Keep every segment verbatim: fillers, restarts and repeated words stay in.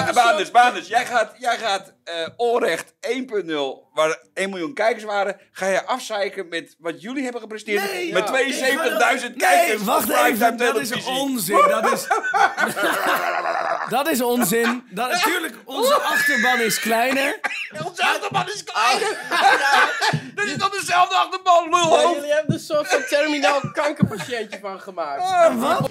Ja, Baanders, Baanders, jij gaat, jij gaat uh, onrecht één punt nul, waar één miljoen kijkers waren, ga je afzeiken met wat jullie hebben gepresteerd Nee, met ja. tweeënzeventigduizend kijkers. Nee, wacht even, dat is onzin. Dat is, dat is onzin. Dat, natuurlijk, onze achterban is kleiner. Onze achterban is kleiner. Dat is dan dezelfde achterban, lulhoofd. Ja, jullie hebben er een soort van terminaal kankerpatiëntje van gemaakt. Uh, wat?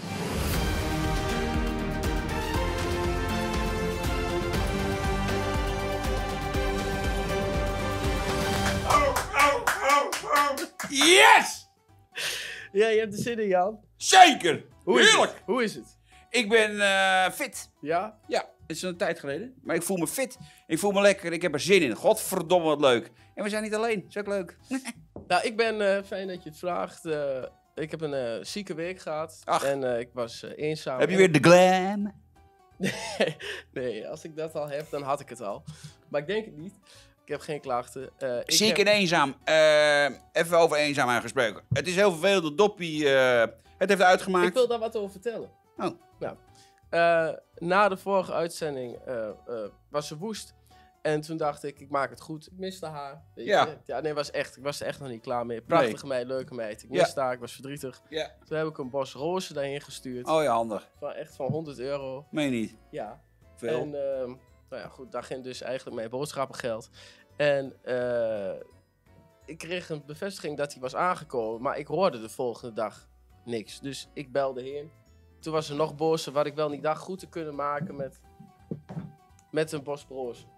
Yes! Ja, je hebt er zin in, Jan. Zeker! Hoe is Heerlijk! het? Hoe is het? Ik ben uh, fit. Ja? Ja, het is een tijd geleden. Maar ik voel me fit. Ik voel me lekker. Ik heb er zin in. Godverdomme wat leuk. En we zijn niet alleen. Is ook leuk. Nou, ik ben uh, fijn dat je het vraagt. Uh, ik heb een uh, zieke week gehad. Ach. En uh, ik was uh, eenzaam. Heb je weer de glam? Nee, nee, als ik dat al heb, dan had ik het al. Maar ik denk het niet. Ik heb geen klachten. Uh, ik Ziek heb... en eenzaam. Uh, even over eenzaamheid gesproken. Het is heel vervelend dat Doppie uh, het heeft uitgemaakt. Ik wil daar wat over vertellen. Oh. Nou, uh, na de vorige uitzending uh, uh, was ze woest. En toen dacht ik, ik maak het goed. Ik miste haar. Weet je? Ja. Ja, nee, was echt, ik was er echt nog niet klaar mee. Prachtige Nee. meid, leuke meid. Ik miste Ja. haar, ik was verdrietig. Ja. Toen heb ik een bos rozen daarheen gestuurd. Oh ja, handig. Van echt van honderd euro. Meen je niet? Ja. Veel. En uh, nou ja, goed, daar ging dus eigenlijk mijn boodschappengeld. En uh, ik kreeg een bevestiging dat hij was aangekomen, maar ik hoorde de volgende dag niks. Dus ik belde heen. Toen was er nog boze, wat ik wel niet dacht goed te kunnen maken met, met een bos rozen.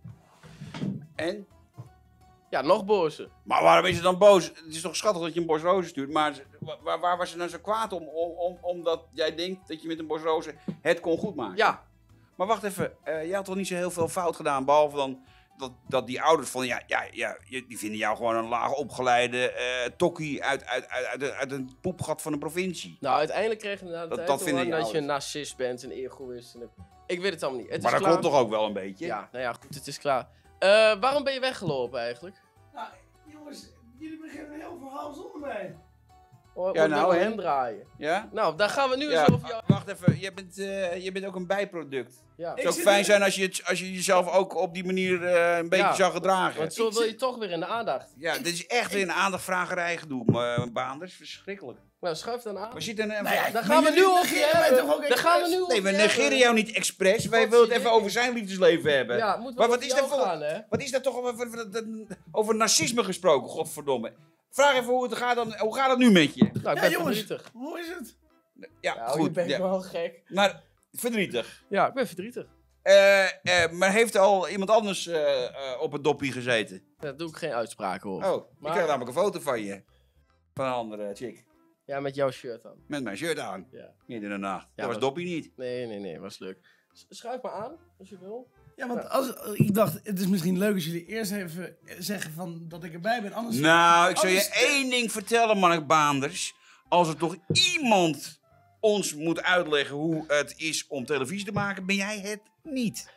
En? Ja, nog boze. Maar waarom is ze dan boos? Het is toch schattig dat je een bos rozen stuurt, maar ze- waar, waar was ze nou zo kwaad om, om, om? Omdat jij denkt dat je met een bos rozen het kon goedmaken? Ja, Maar wacht even, uh, jij had toch niet zo heel veel fout gedaan, behalve dan dat, dat die ouders van, ja, ja, ja, die vinden jou gewoon een laag opgeleide uh, tokkie uit, uit, uit, uit, uit een poepgat van een provincie. nou uiteindelijk kreeg ik na de Dat- tijd dat te vinden horen je dat je een ouders. narcist bent, een egoïst. En een- ik weet het allemaal niet. Het Maar is dat klaar. klopt toch ook wel een beetje? Ja, nou ja, goed, het is klaar. Uh, waarom ben je weggelopen eigenlijk? Nou, jongens, jullie beginnen een heel verhaal zonder mij. Oh, Ja, ja, nou, nou, hè? hem draaien. Ja? Nou, daar gaan we nu Ja, eens over jou. wacht even, je bent, uh, je bent ook een bijproduct. Ja. Het Ik zou ook zit fijn er- zijn als je, het, als je jezelf ook op die manier uh, een beetje Ja. zou gedragen. Want zo wil je toch weer in de aandacht. Ja, dit is echt weer een aandachtvragerij gedoe, uh, Baanders. Verschrikkelijk. Nou, schuif dan aan. We zitten... Uh, Nou ja, Daar maar gaan we jullie nu over negeren mij hebben. toch ook Daar gaan we expres? nu over Nee, we hebben. negeren jou niet expres. Wij Wat willen het zie even ik? over zijn liefdesleven hebben. Ja, het moet Maar wel wat over is dat jou voor... gaan, hè? Wat is dat toch over, over, over narcisme gesproken, godverdomme. Vraag even hoe het gaat, dan, hoe gaat het nu met je? Nou, ik Ja, ben jongens, verdrietig. hoe is het? Ja, Nou, goed. je bent ja. wel gek. Maar verdrietig. Ja, ik ben verdrietig. Eh, eh, maar heeft er al iemand anders eh, eh, op het doppie gezeten? Daar doe ik geen uitspraken over. Oh, Maar- ik krijg namelijk een foto van je. Van een andere chick. Ja, met jouw shirt aan. Met mijn shirt aan. Ja. Midden in de nacht. dat was was- doppie niet. Nee, nee, nee, was leuk. S- Schuif maar aan, als je wil. Ja, want Ja. als, ik dacht, het is misschien leuk als jullie eerst even zeggen van dat ik erbij ben. Anders... Nou, ik zal je Anders- één ding vertellen, Mark Baanders. Als er toch iemand ons moet uitleggen hoe het is om televisie te maken, ben jij het niet.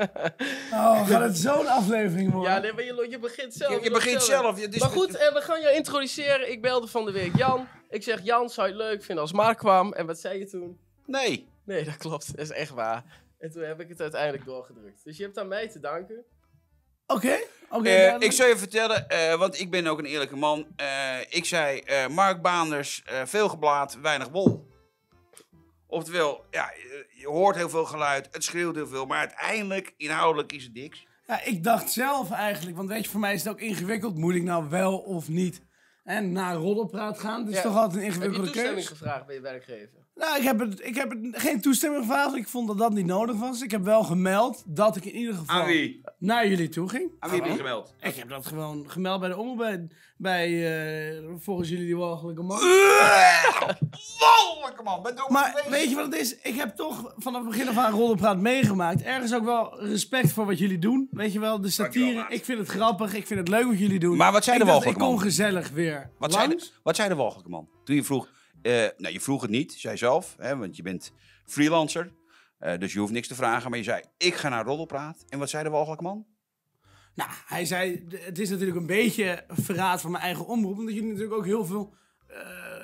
Oh, gaat het zo'n aflevering worden? Ja, nee, maar je, je begint zelf. Je, je wil begint vertellen. zelf. je- het is- Maar goed, eh, we gaan je introduceren. Ik belde van de week Jan. Ik zeg, Jan, zou je het leuk vinden als Mark kwam? En wat zei je toen? Nee. Nee, dat klopt. Dat is echt waar. En toen heb ik het uiteindelijk doorgedrukt. Dus je hebt aan mij te danken. Oké, oké. Eh, ja, dan- ik zal je vertellen, eh, want ik ben ook een eerlijke man. Eh, ik zei, eh, Mark Baanders, eh, veel geblaad, weinig wol. Oftewel, ja, je, je hoort heel veel geluid, het schreeuwt heel veel, maar uiteindelijk, inhoudelijk is het niks. Ja, ik dacht zelf eigenlijk, want weet je, voor mij is het ook ingewikkeld. Moet ik nou wel of niet en naar roddelpraat gaan? Dat is Ja. toch altijd een Heb je ingewikkelde toestemming keuze. gevraagd bij je werkgever? Nou, ik heb, het, ik heb het geen toestemming gevraagd. Ik vond dat dat niet nodig was. Ik heb wel gemeld dat ik in ieder geval Aan wie? naar jullie toe ging. Aan wie heb je gemeld? Ik heb dat gewoon gemeld bij de omroep, bij, bij eh, volgens jullie die walgelijke man. Walgelijke man, ben doe Maar weet je wat het is? Ik heb toch vanaf het begin af aan roddelpraat meegemaakt. Ergens ook wel respect voor wat jullie doen. Weet je wel, de Dankjewel, satire. maat. Ik vind het grappig, ik vind het leuk wat jullie doen. Maar wat zei ik de dacht, walgelijke ik kom man? gezellig weer Wat zei, langs. de, wat zei de walgelijke man? Toen je vroeg, eh, nou je vroeg het niet, zei zelf, hè, want je bent freelancer. eh, dus je hoeft niks te vragen, maar je zei, ik ga naar Roddelpraat. En wat zei de walgelijke man? Nou, hij zei, d- het is natuurlijk een beetje verraad van mijn eigen omroep. Omdat jullie natuurlijk ook heel veel uh,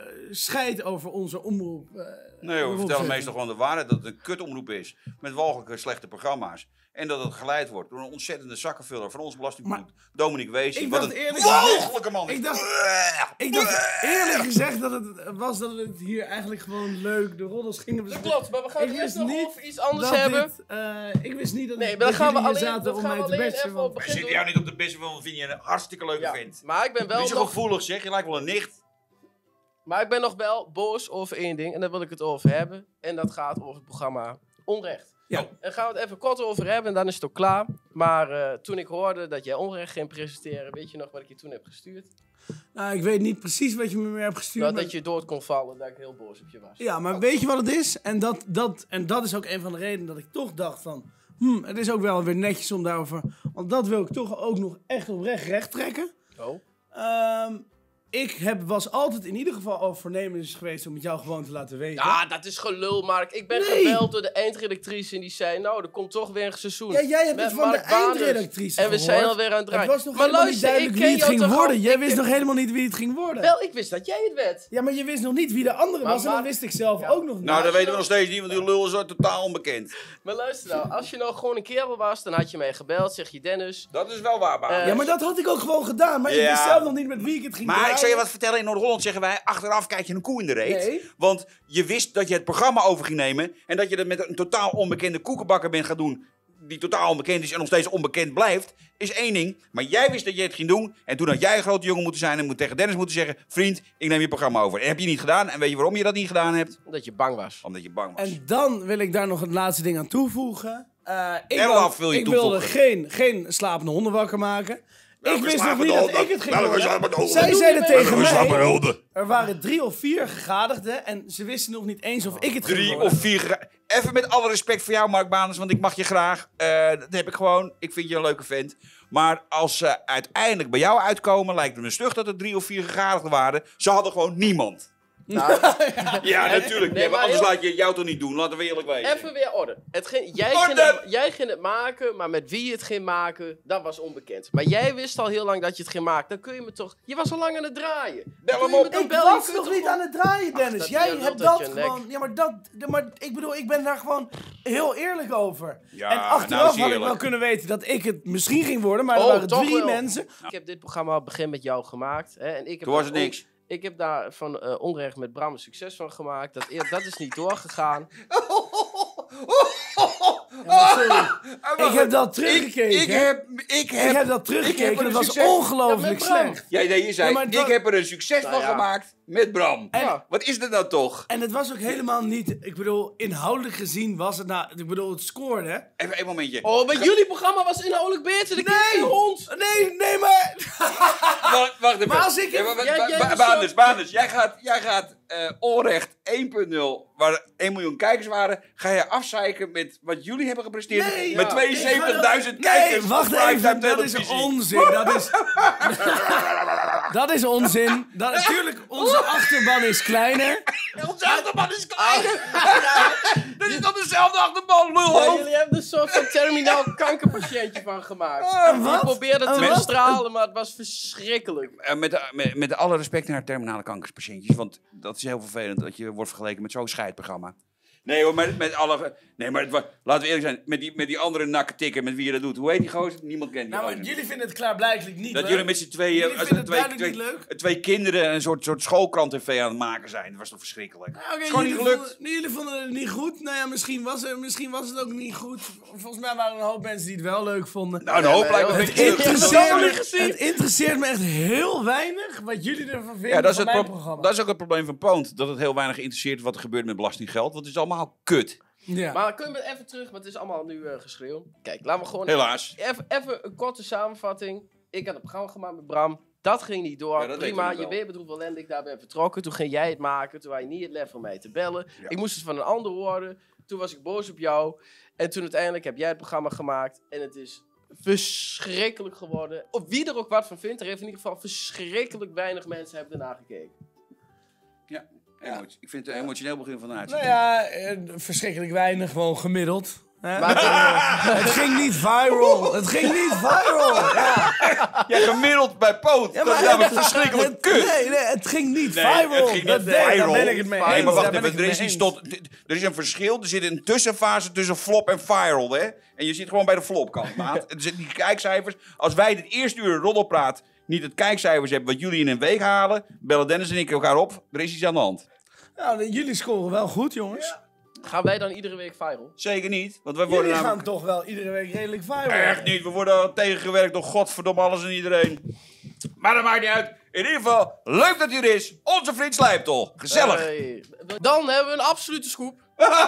scheid over onze omroep. Uh, nee hoor, we vertellen meestal gewoon de waarheid dat het een kutomroep is. Met walgelijke slechte programma's. En dat het geleid wordt door een ontzettende zakkenvuller van ons belastingbloed. Dominique Wees. Wat een walgelijke man is. Ik dacht, ik dacht eerlijk gezegd dat het was dat we het hier eigenlijk gewoon leuk de roddels gingen bespreken. Dat klopt, maar we gaan het eerst nog over iets anders hebben. Dit, uh, ik wist niet dat, nee, dat maar dan gaan we alleen, zaten om mij te besten. We zitten jou niet op de beste, want we vinden je een hartstikke leuke ja, vent. Maar ik ben wel niet zo nog... gevoelig zeg, je lijkt wel een nicht. Maar ik ben nog wel boos over één ding en daar wil ik het over hebben. En dat gaat over het programma Onrecht. Ja. En daar gaan we het even kort over hebben en dan is het ook klaar. Maar uh, toen ik hoorde dat jij Onrecht ging presenteren, weet je nog wat ik je toen heb gestuurd? Nou, ik weet niet precies wat je me meer hebt gestuurd. Nou, maar... dat je dood kon vallen, dat ik heel boos op je was. Ja, maar weet je wat het is? En dat, dat, en dat is ook een van de redenen dat ik toch dacht van... Hmm, het is ook wel weer netjes om daarover... Want dat wil ik toch ook nog echt oprecht recht trekken. Oh. Um, Ik heb, was altijd in ieder geval al voornemens geweest om het jou gewoon te laten weten. Ja, dat is gelul, Mark. Ik ben nee. gebeld door de eindredactrice en die zei... Nou, er komt toch weer een seizoen. Ja, jij hebt het van Mark de eindredactrice En we gehoord. zijn alweer aan het draaien. Het was nog maar helemaal luister, niet duidelijk wie het ging worden. Jij wist heb... nog helemaal niet wie het ging worden. Wel, ik wist dat jij het werd. Ja, maar je wist nog niet wie de andere maar was en dat wist ik zelf ja. ook nog niet. Nou, dat weten we nog steeds niet, want die lul is zo totaal onbekend. Maar luister nou, als je nou gewoon een kerel was, dan had je mij gebeld, zeg je Dennis. Dat is wel waar, uh, Ja, maar dat had ik ook gewoon gedaan, maar ja. ik wist zelf nog niet met wie ik het ging Maar draaien. ik zal je wat vertellen, in Noord-Holland zeggen wij, achteraf kijk je een koe in de reet. Nee. Want je wist dat je het programma over ging nemen en dat je dat met een totaal onbekende koekenbakker bent gaan doen, die totaal onbekend is en nog steeds onbekend blijft, is één ding. Maar jij wist dat je het ging doen en toen had jij een grote jongen moeten zijn en moet tegen Dennis moeten zeggen, vriend, ik neem je programma over. En heb je niet gedaan en weet je waarom je dat niet gedaan hebt? Omdat je bang was. Omdat je bang was. En dan wil ik daar nog het laatste ding aan toevoegen. Uh, ik en wou, wil je ik toevoegen? wilde geen, geen slapende honden wakker maken. Welke ik wist nog niet dat ik het ging worden. Zij Zij zeiden tegen mij, er waren drie of vier gegadigden en ze wisten nog niet eens of ik het ging Drie worden. of vier gegadigden. Even met alle respect voor jou, Mark Baanders, want ik mag je graag. Uh, dat heb ik gewoon. Ik vind je een leuke vent. Maar als ze uiteindelijk bij jou uitkomen, lijkt het me stug dat er drie of vier gegadigden waren. Ze hadden gewoon niemand. Nou, ja, ja, natuurlijk. Nee, maar anders heel... laat je het jou toch niet doen. Laten we eerlijk wezen. Even weer orde. Het ging, jij, orde! Ging het, jij ging het maken, maar met wie je het ging maken, dat was onbekend. Maar jij wist al heel lang dat je het ging maken. Dan kun je me toch... Je was al lang aan het draaien. Bel hem op. Ik bel, was nog niet gewoon... aan het draaien, Dennis. Ach, jij hebt dat, dat gewoon... Ja, maar dat... Maar ik bedoel, ik ben daar gewoon heel eerlijk over. Ja, en achteraf nou had ik wel kunnen weten dat ik het misschien ging worden, maar oh, er waren drie wel. mensen. Ik heb dit programma op het begin met jou gemaakt. Hè, en ik heb Toen was het niks. Ik heb daar van uh, Onrecht met Bram een succes van gemaakt. Dat, dat is niet doorgegaan. Ja, sorry. Ik heb dat teruggekeken. Ik, ik, heb, ik, heb, ik heb dat teruggekeken. Dat was ongelooflijk ja, slecht. Ja, nee, je zei, ja, ik heb er een succes nou, van ja. gemaakt met Bram. En, ja. Wat is dat nou toch? En het was ook helemaal niet... Ik bedoel, inhoudelijk gezien was het nou... Ik bedoel, het scoorde. Even een momentje. Oh, maar Ga jullie programma was inhoudelijk beter. De nee, hond. Nee, nee, maar... wacht, wacht even. Maar als ik... Ja, maar, ja, ba ba Baanders, Baanders, jij gaat, jij gaat uh, Onrecht één punt nul, waar één miljoen kijkers waren, ga je afzeiken met wat jullie hebben gepresteerd nee, met ja. tweeënzeventigduizend kijkers. Nee, wacht even, dat is onzin. Dat is... dat is onzin. Dat, natuurlijk, onze achterban is kleiner. Onze achterban is kleiner. Dat is toch dezelfde achterban, lul. Ja, jullie hebben er een soort van terminaal kankerpatiëntje van gemaakt. Uh, wat? Ik probeerde het te uh, bestralen, maar het was verschrikkelijk. Uh, met, de, met, met alle respect naar terminale kankerspatiëntjes, want dat is heel vervelend dat je wordt vergeleken met zo'n scheidprogramma. Nee hoor, met, met alle... Nee, maar het, laten we eerlijk zijn. Met die, met die andere nakketikker met wie je dat doet. Hoe heet die gozer? Niemand kent die nou, gozer. maar jullie vinden het klaarblijkelijk niet dat leuk. jullie met z'n tweeën... Jullie vinden het twee, duidelijk twee, niet leuk. Twee kinderen een soort, soort schoolkrant-tv aan het maken zijn. Dat was toch verschrikkelijk? Nou, okay, is gewoon niet gelukt. Vonden, jullie vonden het niet goed. Nou ja, misschien was, het, misschien was het ook niet goed. Volgens mij waren er een hoop mensen die het wel leuk vonden. Nou, een hoop lijkt me het, interesseert me, het interesseert me echt heel weinig wat jullie ervan vinden ja, dat is van het mijn pro programma. Dat is ook het probleem van Poont. Dat het heel weinig geïnteresseerd wat er gebeurt met belastinggeld. Want het is allemaal kut. Ja. Maar kunnen we even terug, want het is allemaal nu uh, geschreeuw. Kijk, laten we gewoon... Helaas. Even, even een korte samenvatting. Ik had een programma gemaakt met Bram. Dat ging niet door. Ja, prima, je weet bedroefd wel en ik daar ben vertrokken. Toen ging jij het maken. Toen had je niet het lef om mij te bellen. Ja. Ik moest het van een ander horen. Toen was ik boos op jou. En toen uiteindelijk heb jij het programma gemaakt. En het is verschrikkelijk geworden. Of wie er ook wat van vindt. Er heeft in ieder geval verschrikkelijk weinig mensen hebben ernaar gekeken. Ja. Ja. Ik vind het een emotioneel begin van de uitzending. Nou ja, eh, verschrikkelijk weinig, gewoon gemiddeld. Hè? Maakt het Het ging niet viral. Het ging niet viral. Ja. Ja, gemiddeld bij Poot. Ja, dat is namelijk verschrikkelijk het, kut. Nee, nee, het ging niet Nee, viral. het ging dat niet nee, daar viral. ben ik het mee eens. Nee, maar wacht Daar ben even. ik Er het is, mee iets eens. tot, er is een verschil. Er zit een tussenfase tussen flop en viral, hè. En je zit gewoon bij de flopkant, maat. Er zitten die kijkcijfers. Als wij het eerste uur Roddelpraat niet het kijkcijfers hebben wat jullie in een week halen, bellen Dennis en ik elkaar op. Er is iets aan de hand. Nou, jullie scoren wel goed, jongens. Gaan wij dan iedere week viral? Zeker niet. Want wij worden Jullie gaan namelijk... toch wel iedere week redelijk viral. Echt niet. We worden tegengewerkt door godverdomme alles en iedereen. Maar dat maakt niet uit. In ieder geval, leuk dat u er is. Onze vriend Slijptol. Gezellig. Hey. Dan hebben we een absolute scoop.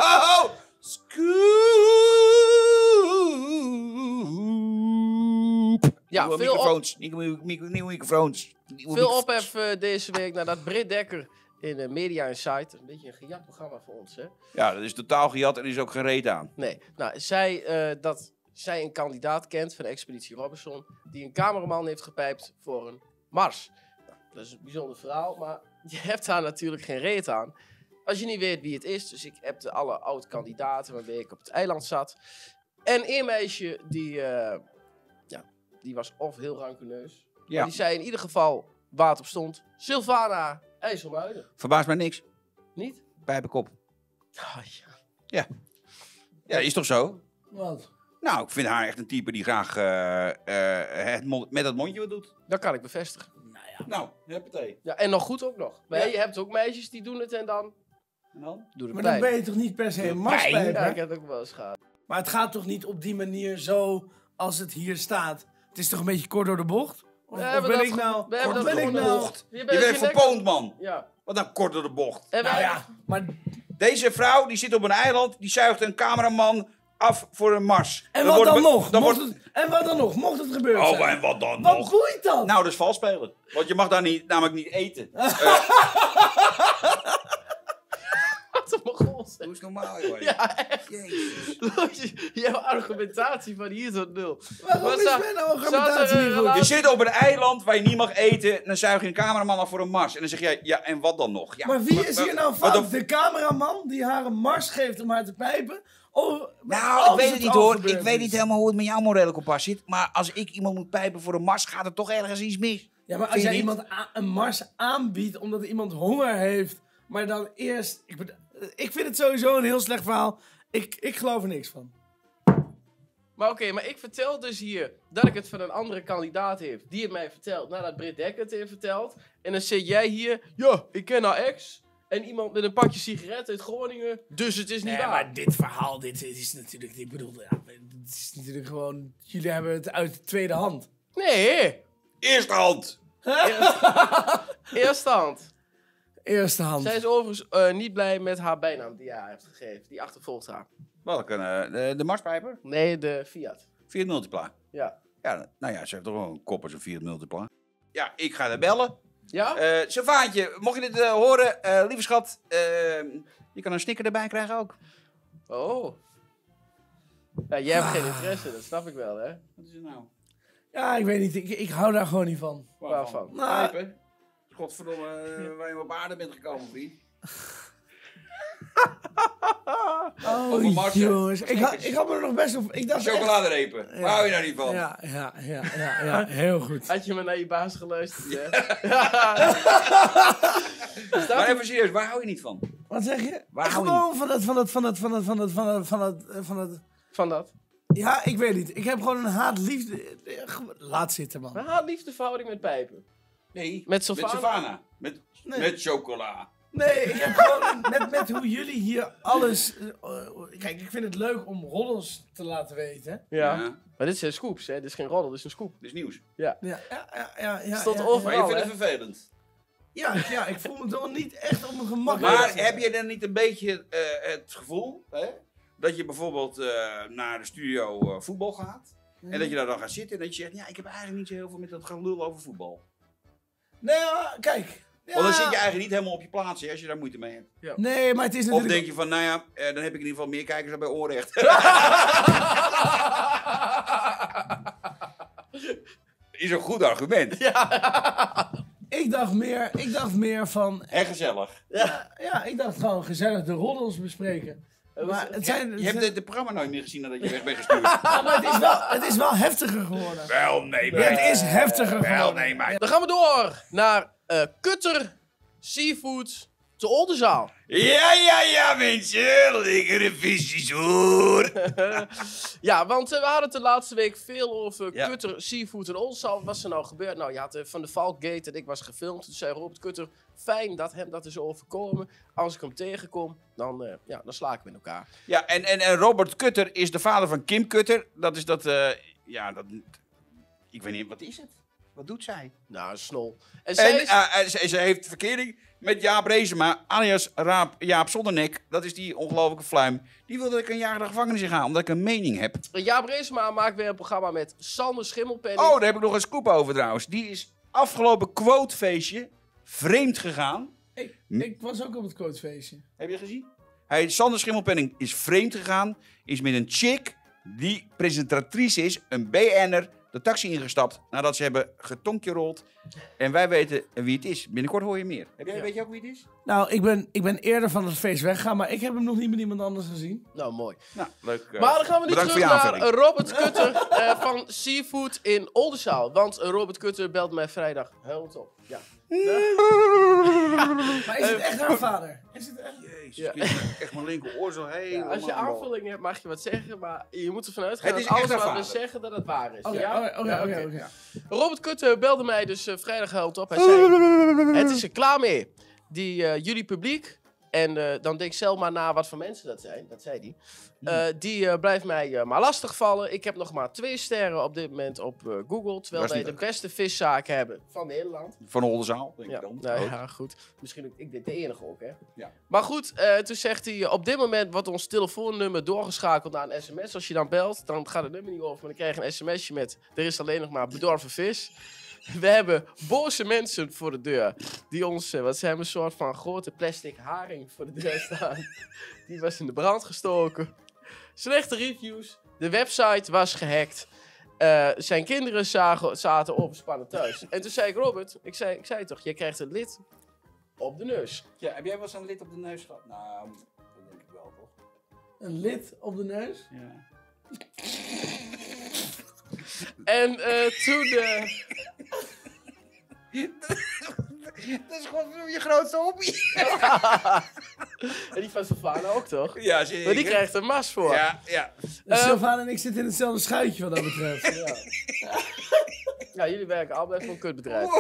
Scoop. Ja, Nieuwe veel, op, microfoons. Nieuwe, micro- nieuwe microfoons. Nieuwe veel microfoons. ophef uh, deze week nadat Britt Dekker in uh, Media Insight, een beetje een gejat programma voor ons, hè? Ja, dat is totaal gejat en er is ook geen reet aan. Nee, nou, zij, uh, dat zij een kandidaat kent van de Expeditie Robinson, die een cameraman heeft gepijpt voor een mars. Nou, dat is een bijzonder verhaal, maar je hebt daar natuurlijk geen reet aan. Als je niet weet wie het is, dus ik heb alle oud-kandidaten waarmee ik op het eiland zat. En één meisje, die, uh, ja, die was of heel rancuneus, Ja. maar die zei in ieder geval waar het op stond. Sylvana IJsselmuiden. Verbaast mij niks. Niet? Pijpenkop. Oh, ja. Ja, is toch zo? Wat? Nou, ik vind haar echt een type die graag eh, eh, het mond- met dat mondje wat doet. Dat kan ik bevestigen. Nou ja. Nou, huppatee. Ja, en nog goed ook nog. Maar Ja. je hebt ook meisjes die doen het en dan En dan? doe de Maar dan pijn. ben je toch niet per se een Pijn? marspijper? Ja, ik heb het ook wel eens gehad. Maar het gaat toch niet op die manier zo als het hier staat? Het is toch een beetje kort door de bocht? Of, We of hebben ben dat ik ge- nou... we hebben of dat ben ik gewoon nou... Bocht. Je Je bent bent je nek- verpoond, man. Ja. Wat een kort door de bocht. En Nou wij- ja, maar... Deze vrouw die zit op een eiland, die zuigt een cameraman af voor een mars. En Dan wat wordt dan be- nog? Dan Mocht wordt... het, en wat dan nog? Mocht het gebeuren Oh, zijn? en wat dan Wat nog? boeit dat? Nou, dat is vals spelen. Want je mag daar niet, namelijk niet eten. Eh, Wat een mogol, zeg. Doe eens normaal, joh. Ja, echt. Jezus. Je hebt argumentatie van hier tot nul. Waarom Wat is zou- mijn zou argumentatie er, niet eh, goed? laat- Je zit op een eiland waar je niet mag eten. Dan zuig je een cameraman af voor een mars. En dan zeg jij, ja, en wat dan nog? Ja, Maar wie wat- is wat- hier nou wat fout? een- De cameraman die haar een mars geeft om haar te pijpen? Of, Nou, als ik weet het niet al hoor. gebeurd Ik weet is? niet helemaal hoe het met jouw morele kompas zit. Maar als ik iemand moet pijpen voor een mars, gaat er toch ergens iets mis. Ja, maar als Vind je jij niet? iemand a- een mars aanbiedt omdat iemand honger heeft, maar dan eerst... Ik, bedo- ik vind het sowieso een heel slecht verhaal. Ik, ik geloof er niks van. Maar oké, maar ik vertel dus hier dat ik het van een andere kandidaat heb. Die het mij vertelt nadat Britt Dekker het heeft verteld. En dan zit jij hier, ja, ik ken haar ex. En iemand met een pakje sigaretten uit Groningen. Dus het is niet Nee, waar. maar dit verhaal, dit, dit is natuurlijk... Ik bedoel, ja, het is natuurlijk gewoon... Jullie hebben het uit de tweede hand. Nee, Eerste hand. eerste hand. Eerste hand. Zij is overigens eh, niet blij met haar bijnaam die hij haar heeft gegeven. Die achtervolgt haar. Welke? eh, de, de marspijper? Nee, de Fiat. Fiat Multipla. Ja. Ja, nou ja, ze heeft toch wel een kop als een Fiat Multipla. Ja, ik ga haar bellen. Ja? Eh Sylvaantje, mocht je dit eh, horen, eh, lieve schat, eh, je kan een snicker erbij krijgen ook. Oh. Ja, jij hebt geen interesse, dat snap ik wel, hè? Wat is het nou? Ja, ik weet niet. Ik, ik hou daar gewoon niet van. Waarvan? Nou, Pijpen? Godverdomme, eh, waar je op aarde bent gekomen, vriend. oh, Over Mars, hè? jongens. Ik, ha- ik had me er nog best op... Ik dacht echt- Chocoladerepen, waar hou je nou niet van? Ja, ja, ja, ja, ja, heel goed. Had je maar naar je baas geluisterd, hè? Maar even serieus, waar hou je niet van? Wat zeg je? Waar hou je Gewoon van het, van het, van het, van het, van het, van het, van het, van het... Van dat. Ja, ik weet niet. Ik heb gewoon een haat-liefde... Laat zitten, man. Maar haar liefdeverhouding met pijpen. Nee, Met Sylvana? Met Sylvana. Met, Nee. met chocola. Nee, ik heb gewoon met, met hoe jullie hier alles... eh, eh, kijk, ik vind het leuk om roddels te laten weten. Ja. Ja. Maar dit zijn scoops, hè? Dit is geen roddel, dit is een scoop. Dit is nieuws. Ja, ja, ja, ja. ja Stond ja, overal. Maar je vindt hè? het vervelend. Ja, ja, ik voel me toch niet echt op mijn gemak. Maar heb je dan niet een beetje eh, het gevoel hè, dat je bijvoorbeeld eh, naar de studio eh, voetbal gaat en dat je daar dan gaat zitten en dat je zegt, ja, ik heb eigenlijk niet zo heel veel met dat gelul over voetbal. Nee, ja, kijk. Ja. Want dan zit je eigenlijk niet helemaal op je plaats hè, als je daar moeite mee hebt. Nee, maar het is Of natuurlijk... denk je van, nou ja, eh, dan heb ik in ieder geval meer kijkers dan bij Onrecht. Is een goed argument. Ik dacht meer, ik dacht meer van... En gezellig. Ja, ja, ik dacht gewoon gezellig de roddels bespreken. Maar het zijn, Je hebt de, de programma nooit meer gezien nadat je weg bent gestuurd. Ja, maar het is, wel, het is wel heftiger geworden. Wel, nee, Ja, het is heftiger Wel, geworden. nee, maar... Dan gaan we door naar uh, Kutter Seafood te Oldenzaal. Ja, ja, ja, mensen. Lekkere visjes, hoor. Ja, want uh, we hadden het de laatste week veel over Ja. Kutter Seafood in Oldenzaal. Wat was er nou gebeurd? Nou, je had uh, Van de Valkgate en ik was gefilmd. Toen zei Robert Kutter, fijn dat hem dat is overkomen. Als ik hem tegenkom, dan, uh, ja, dan sla ik hem in elkaar. Ja, en, en, en Robert Kutter is de vader van Kim Kutter. Dat is dat, uh, ja, dat... Ik weet niet, wat is het? Wat doet zij? Nou, een snol. En zij En is... uh, uh, ze, ze heeft verkering met Jaap Reesema, alias Raap, Jaap Zondernek. Dat is die ongelofelijke fluim. Die wil dat ik een jaar de gevangenis in ga, omdat ik een mening heb. Jaap Reesema maakt weer een programma met Sander Schimmelpenning. Oh, daar heb ik nog een scoop over trouwens. Die is afgelopen quotefeestje vreemd gegaan. Ik, ik was ook op het coachfeestje. Heb je gezien? Hij, Sander Schimmelpenning is vreemd gegaan. Is met een chick die presentatrice is, een B N'er, de taxi ingestapt nadat ze hebben getonkjerold. En wij weten wie het is. Binnenkort hoor je meer. Heb jij, Ja. Weet je ook wie het is? Nou, ik ben, ik ben eerder van het feest weggegaan, maar ik heb hem nog niet met iemand anders gezien. Nou, mooi. Nou, leuk. uh, Maar dan gaan we nu bedankt terug voor je naar aanvulling. uh, Robert Kutter uh, van Seafood in Oldenzaal. Want uh, Robert Kutter belt mij vrijdag huilend op. Ja. Maar is het echt haar vader? Is het echt... Jezus, Ja. Christus, echt mijn linkeroor zo Ja, helemaal. als je aanvulling hebt, mag je wat zeggen, maar je moet ervan uitgaan Het dat is alles echt wat haar we vader. zeggen, dat het waar is. Oké, ja? oké, Ja, oké, oké. oké. Robert Kutter belde mij dus uh, vrijdag huilend op. Hij zei, het is er klaar mee. Die, uh, jullie publiek, en uh, dan denk zelf maar na wat voor mensen dat zijn, dat zei hij. Uh, die uh, blijft mij uh, maar lastigvallen. Ik heb nog maar twee sterren op dit moment op uh, Google, terwijl Dat is wij niet de leuk. beste viszaak hebben van Nederland. Van Oldenzaal, denk Ja, ik dan. nou, Ook. ja, goed. Misschien ook, ik dit de enige ook, hè. Ja. Maar goed, uh, toen zegt hij, uh, op dit moment wordt ons telefoonnummer doorgeschakeld naar een sms. Als je dan belt, dan gaat het nummer niet over, maar dan krijg je een sms'je met, er is alleen nog maar bedorven vis. We hebben boze mensen voor de deur, die ons, uh, wat zijn een soort van grote plastic haring voor de deur staan. Die was in de brand gestoken. Slechte reviews, de website was gehackt. Uh, zijn kinderen zagen, zaten overspannen thuis. En toen zei ik, Robert, ik zei, ik zei toch, jij krijgt een lid op de neus. Ja, heb jij wel eens een lid op de neus gehad? Nou, dat denk ik wel, toch? Een lid op de neus? Ja. En uh, toen... Uh, Dat is gewoon je grootste hobby. en die van Sylvana ook, toch? Ja, zeker. Maar die krijgt er mas voor. Ja, ja. Uh, Eh, Sylvana en ik zitten in hetzelfde schuitje wat dat betreft. Ja. Ja, jullie werken allebei voor een kutbedrijf.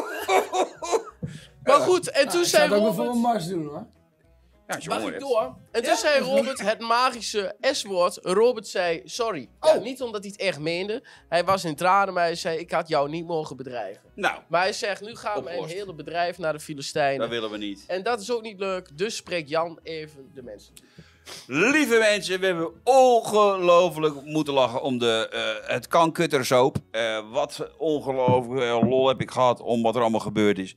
Maar goed, en toen Nou, ik zei zou het ook wel voor Robert... een mars doen, hoor. Ja, als je Mag honger ik hebt. door? En toen zei Robert het magische S-woord. Robert zei sorry. Ja, Oh. niet omdat hij het echt meende. Hij was in tranen, maar hij zei ik had jou niet mogen bedreigen. Nou, Maar hij zegt nu gaan mijn Opgelost. hele bedrijf naar de Filistijnen. dat willen we niet. En dat is ook niet leuk, dus spreekt Jan even de mensen. Lieve mensen, we hebben ongelooflijk moeten lachen om de, uh, het kankuttersoap. Uh, wat ongelooflijk uh, lol heb ik gehad om wat er allemaal gebeurd is.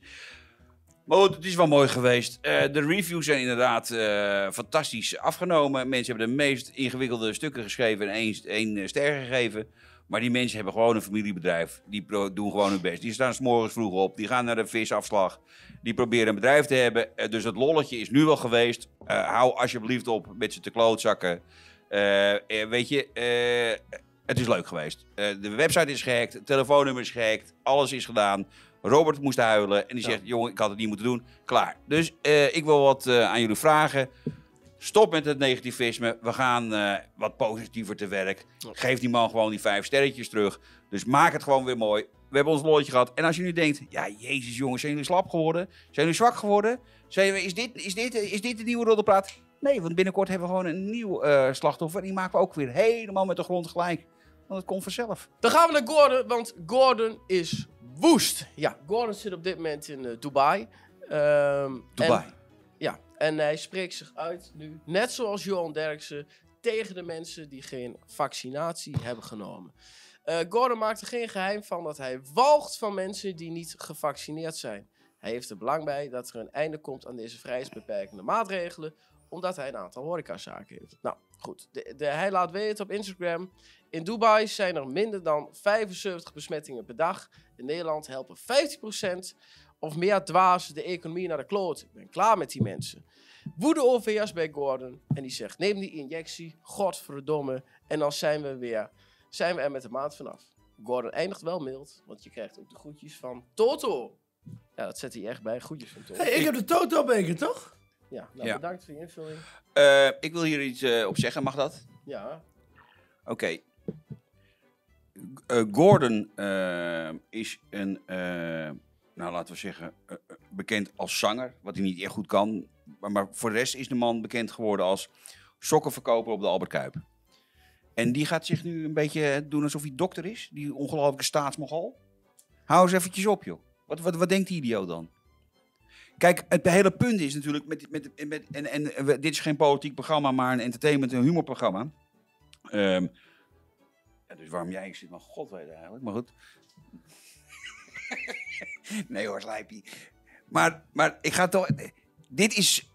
Maar goed, het is wel mooi geweest. Uh, de reviews zijn inderdaad uh, fantastisch afgenomen. Mensen hebben de meest ingewikkelde stukken geschreven en één, één ster gegeven. Maar die mensen hebben gewoon een familiebedrijf. Die pro- doen gewoon hun best. Die staan 's morgens vroeg op. Die gaan naar de visafslag. Die proberen een bedrijf te hebben. Uh, dus het lolletje is nu wel geweest. Uh, hou alsjeblieft op met ze te klootzakken. Uh, uh, weet je, uh, het is leuk geweest. Uh, de website is gehackt. Het telefoonnummer is gehackt. Alles is gedaan. Robert moest huilen. En die Ja. zegt, jongen, ik had het niet moeten doen. Klaar. Dus uh, ik wil wat uh, aan jullie vragen. Stop met het negativisme. We gaan uh, wat positiever te werk. Geef die man gewoon die vijf sterretjes terug. Dus maak het gewoon weer mooi. We hebben ons lolletje gehad. En als je nu denkt, ja, jezus jongens, zijn jullie slap geworden? Zijn jullie zwak geworden? Zijn we, is, dit, is, dit, is dit de nieuwe roddelpraat? Nee, want binnenkort hebben we gewoon een nieuw uh, slachtoffer. Die maken we ook weer helemaal met de grond gelijk. Want het komt vanzelf. Dan gaan we naar Gordon, want Gordon is woest. Ja, Gordon zit op dit moment in uh, Dubai. Um, Dubai. En, ja, en hij spreekt zich uit nu, net zoals Johan Derksen, tegen de mensen die geen vaccinatie hebben genomen. Uh, Gordon maakt er geen geheim van dat hij walgt van mensen die niet gevaccineerd zijn. Hij heeft er belang bij dat er een einde komt aan deze vrijheidsbeperkende maatregelen, omdat hij een aantal horecazaken heeft. Nou, goed. De, de, hij laat weten op Instagram, in Dubai zijn er minder dan vijfenzeventig besmettingen per dag. In Nederland helpen vijftien procent of meer dwaas de economie naar de kloot. Ik ben klaar met die mensen. Woede overheerst bij Gordon. En die zegt, neem die injectie, godverdomme. En dan zijn we weer, zijn we er met de maand vanaf. Gordon eindigt wel mild, want je krijgt ook de groetjes van Toto. Ja, dat zet hij echt bij, groetjes van Toto. Hey, ik heb de Toto-beker, toch? Ja, nou Ja. bedankt voor je invulling. Uh, ik wil hier iets uh, op zeggen, mag dat? Ja. Oké. Okay. Uh, Gordon uh, is een, uh, nou laten we zeggen, uh, bekend als zanger, wat hij niet echt goed kan. Maar, maar voor de rest is de man bekend geworden als sokkenverkoper op de Albert Kuip. En die gaat zich nu een beetje doen alsof hij dokter is, die ongelooflijke staatsmogol. Hou eens eventjes op, joh. Wat, wat, wat denkt die idioot dan? Kijk, het hele punt is natuurlijk, met, met, met, en, en, en dit is geen politiek programma, maar een entertainment- en humorprogramma. Um, ja, dus waarom jij zit, maar god weet eigenlijk, maar goed. Nee hoor, slijpie. Maar, maar ik ga toch, dit is,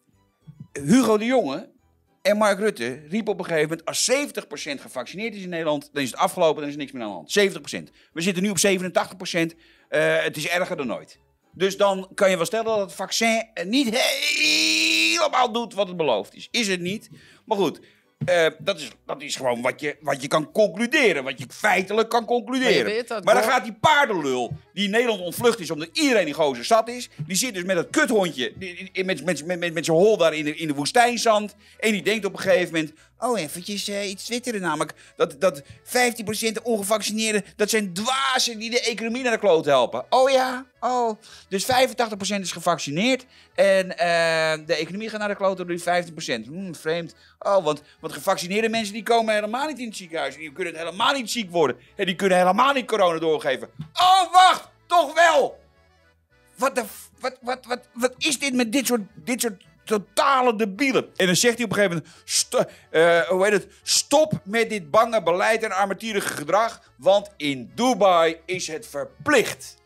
Hugo de Jonge en Mark Rutte riepen op een gegeven moment, als zeventig procent gevaccineerd is in Nederland, dan is het afgelopen, dan is er niks meer aan de hand. zeventig procent. We zitten nu op zevenentachtig procent, uh, het is erger dan nooit. Dus dan kan je wel stellen dat het vaccin niet helemaal doet wat het beloofd is. Is het niet. Maar goed, uh, dat, is, dat is gewoon wat je, wat je kan concluderen. Wat je feitelijk kan concluderen. Maar, weet dat maar dan Gor- gaat die paardenlul, die in Nederland ontvlucht is omdat iedereen die gozer zat is. Die zit dus met dat kuthondje, die, die, met, met, met, met, met zijn hol daar in de, in de woestijnzand. En die denkt op een gegeven moment, oh eventjes uh, iets twitteren namelijk. Dat, dat vijftien procent ongevaccineerden, dat zijn dwazen die de economie naar de kloot helpen. Oh ja, oh. Dus vijfentachtig procent is gevaccineerd. En uh, de economie gaat naar de kloot door die vijftien procent. Hmm, vreemd. Oh, want, want gevaccineerde mensen die komen helemaal niet in het ziekenhuis. Die kunnen helemaal niet ziek worden. En die kunnen helemaal niet corona doorgeven. Oh, wacht! Toch wel! Wat, de, wat, wat, wat, wat is dit met dit soort, dit soort totale debielen? En dan zegt hij op een gegeven moment, sto, uh, hoe heet het? Stop met dit bange beleid en armetierige gedrag, want in Dubai is het verplicht.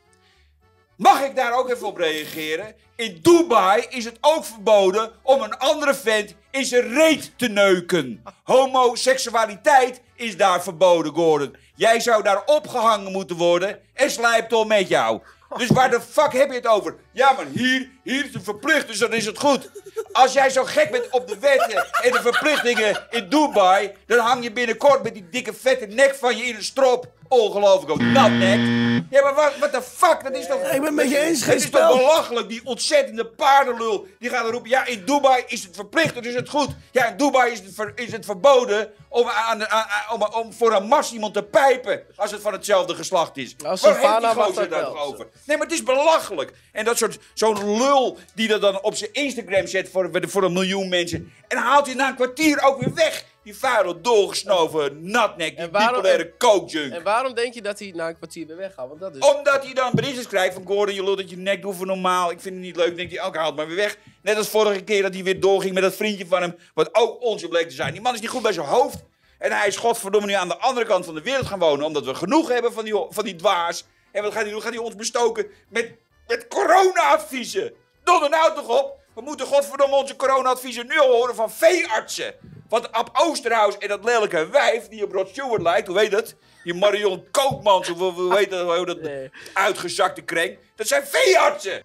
Mag ik daar ook even op reageren? In Dubai is het ook verboden om een andere vent in zijn reet te neuken. Homoseksualiteit is daar verboden, Gordon. Jij zou daar opgehangen moeten worden en slijptol met jou. Dus waar de fuck heb je het over? Ja, maar hier, hier is het verplicht, dus dan is het goed. Als jij zo gek bent op de wetten en de verplichtingen in Dubai, dan hang je binnenkort met die dikke vette nek van je in een strop. Ongelooflijk ook, natnek. Ja, maar wat, wat de fuck, dat is toch... Ik ben het met je eens, geen Het is toch spel. belachelijk, die ontzettende paardenlul. Die gaat dan roepen, ja, in Dubai is het verplicht, dus is het goed. Ja, in Dubai is het, ver, is het verboden om, aan, aan, aan, om, om voor een mas iemand te pijpen als het van hetzelfde geslacht is. Als Waar Savannah heeft die mag gozer dat daar wel, over? Nee, maar het is belachelijk. En dat soort, zo'n lul die dat dan op zijn Instagram zet voor, voor een miljoen mensen. En dan haalt hij na een kwartier ook weer weg. Die vuile, doorgesnoven natnek, die En waarom- bipolaire coke-junk. En waarom denk je dat hij na een kwartier weer weggaat? Want dat is... Omdat hij dan berichtjes krijgt van Gordon, je lult dat je nek doet voor normaal. Ik vind het niet leuk. Dan denkt hij, ook haalt maar weer weg. Net als vorige keer dat hij weer doorging met dat vriendje van hem. Wat ook onzin bleek te zijn. Die man is niet goed bij zijn hoofd. En hij is godverdomme nu aan de andere kant van de wereld gaan wonen. Omdat we genoeg hebben van die, van die dwaas. En wat gaat hij doen? Gaat hij ons bestoken met, met corona-adviezen? Donder nou toch op. We moeten godverdomme onze corona-adviezen nu al horen van veeartsen. Want Ab Oosterhuis en dat lelijke wijf die op Rod Stewart lijkt, hoe weet het? Die Marion Koopmans, of hoe heet dat, hoe dat Nee. uitgezakte krenk. Dat zijn veeartsen.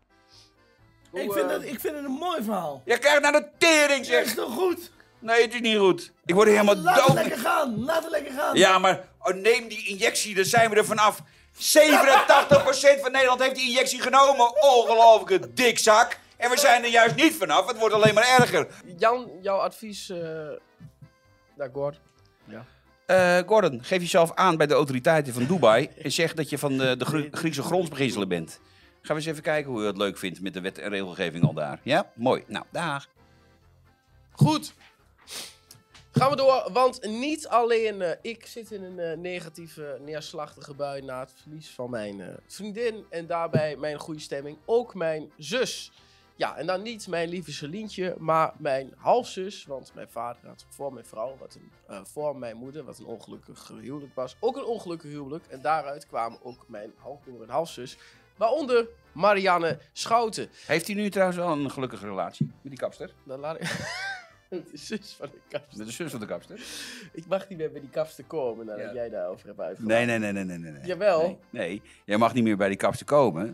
Hoe, Ik vind, eh, dat, ik vind het een mooi verhaal. Je krijgt naar de tering, Dat zeg. is toch goed? Nee, het is niet goed. Ik word er helemaal Laat het dood. lekker gaan. Laat het lekker gaan. Ja, maar oh, neem die injectie, dan zijn we er vanaf. zevenentachtig procent van Nederland heeft die injectie genomen. Ongelooflijke dikzak. En we zijn er juist niet vanaf. Het wordt alleen maar erger. Jan, jouw advies uh, naar Gord. Uh, Gordon, geef jezelf aan bij de autoriteiten van Dubai en zeg dat je van de, de Gr- Griekse grondsbeginselen bent. Gaan we eens even kijken hoe je het leuk vindt met de wet en regelgeving al daar. Ja? Mooi. Nou, dag. Goed. Gaan we door, want niet alleen uh, ik zit in een uh, negatieve, neerslachtige bui na het verlies van mijn uh, vriendin en daarbij mijn goede stemming, ook mijn zus. Ja, en dan niet mijn lieve Celientje, maar mijn halfzus, want mijn vader had voor mijn vrouw, wat een, uh, voor mijn moeder, wat een ongelukkig huwelijk was, ook een ongelukkig huwelijk. En daaruit kwamen ook mijn halfbroer en halfzus, waaronder Marianne Schouten. Heeft hij nu trouwens wel een gelukkige relatie met die kapster? Dan laat ik... De zus van de kapster. Met de zus van de kapster? Ik mag niet meer bij die kapster komen nadat Ja. jij daarover hebt uitgelaten. Nee, nee, nee, nee, nee, nee. Jawel. Nee, nee, jij mag niet meer bij die kapster komen.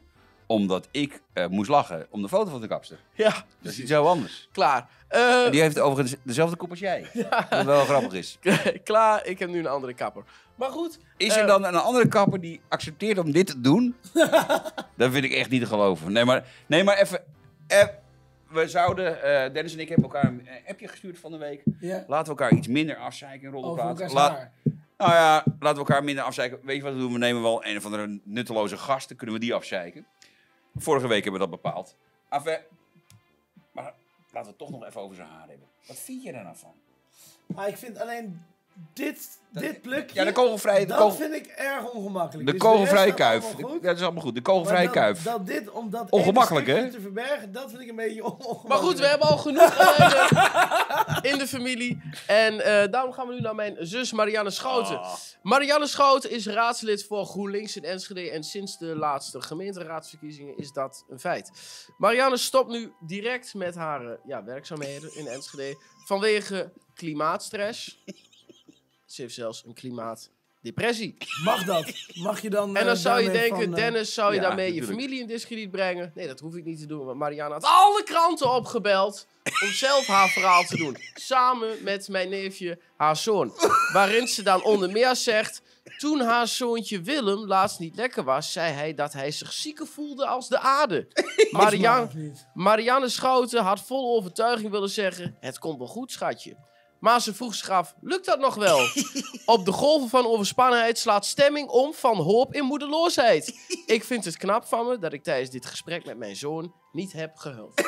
Omdat ik uh, moest lachen om de foto van de kapster. Ja. Dat is iets heel anders. Klaar. Uh, en die heeft overigens dezelfde kop als jij. Ja. Wat wel grappig is. Klaar, ik heb nu een andere kapper. Maar goed. Is er uh, dan een andere kapper die accepteert om dit te doen? Dat vind ik echt niet te geloven. Nee, maar, nee, maar even... Uh, we zouden... Uh, Dennis en ik hebben elkaar een appje gestuurd van de week. Ja. Laten we elkaar iets minder afzeiken in Roddelpraat. Over La- Nou ja, laten we elkaar minder afzeiken. Weet je wat we doen? We nemen wel een of andere nutteloze gasten. Kunnen we die afzeiken? Vorige week hebben we dat bepaald. Enfin, maar laten we het toch nog even over zijn haar hebben. Wat vind je daar nou van? Maar ik vind alleen dit, dat, dit plukje... Ja, de kogelvrije... Dat kogel, vind ik erg ongemakkelijk. De dus kogelvrije de kuif. De, ja, dat is allemaal goed. De kogelvrije dat, kuif. Dat dit, om dat ongemakkelijk, hè? te verbergen, dat vind ik een beetje ongemakkelijk. Maar goed, we hebben al genoeg ellende in de familie. En uh, daarom gaan we nu naar mijn zus Marianne Schouten. Oh. Marianne Schouten is raadslid voor GroenLinks in Enschede. En sinds de laatste gemeenteraadsverkiezingen is dat een feit. Marianne stopt nu direct met haar uh, ja, werkzaamheden in Enschede. Vanwege klimaatstress. Ze heeft zelfs een klimaatdepressie. Mag dat? Mag je dan... En dan uh, zou je denken, van, uh... Dennis, zou je ja, daarmee natuurlijk. je familie in diskrediet brengen? Nee, dat hoef ik niet te doen. Want Marianne had alle kranten opgebeld om zelf haar verhaal te doen. Samen met mijn neefje, haar zoon. Waarin ze dan onder meer zegt... Toen haar zoontje Willem laatst niet lekker was, zei hij dat hij zich zieker voelde als de aarde. Marianne, Marianne Schouten had vol overtuiging willen zeggen... Het komt wel goed, schatje. Maar ze vroeg zich af, lukt dat nog wel? Op de golven van overspannenheid slaat stemming om van hoop in moedeloosheid. Ik vind het knap van me dat ik tijdens dit gesprek met mijn zoon niet heb gehuild.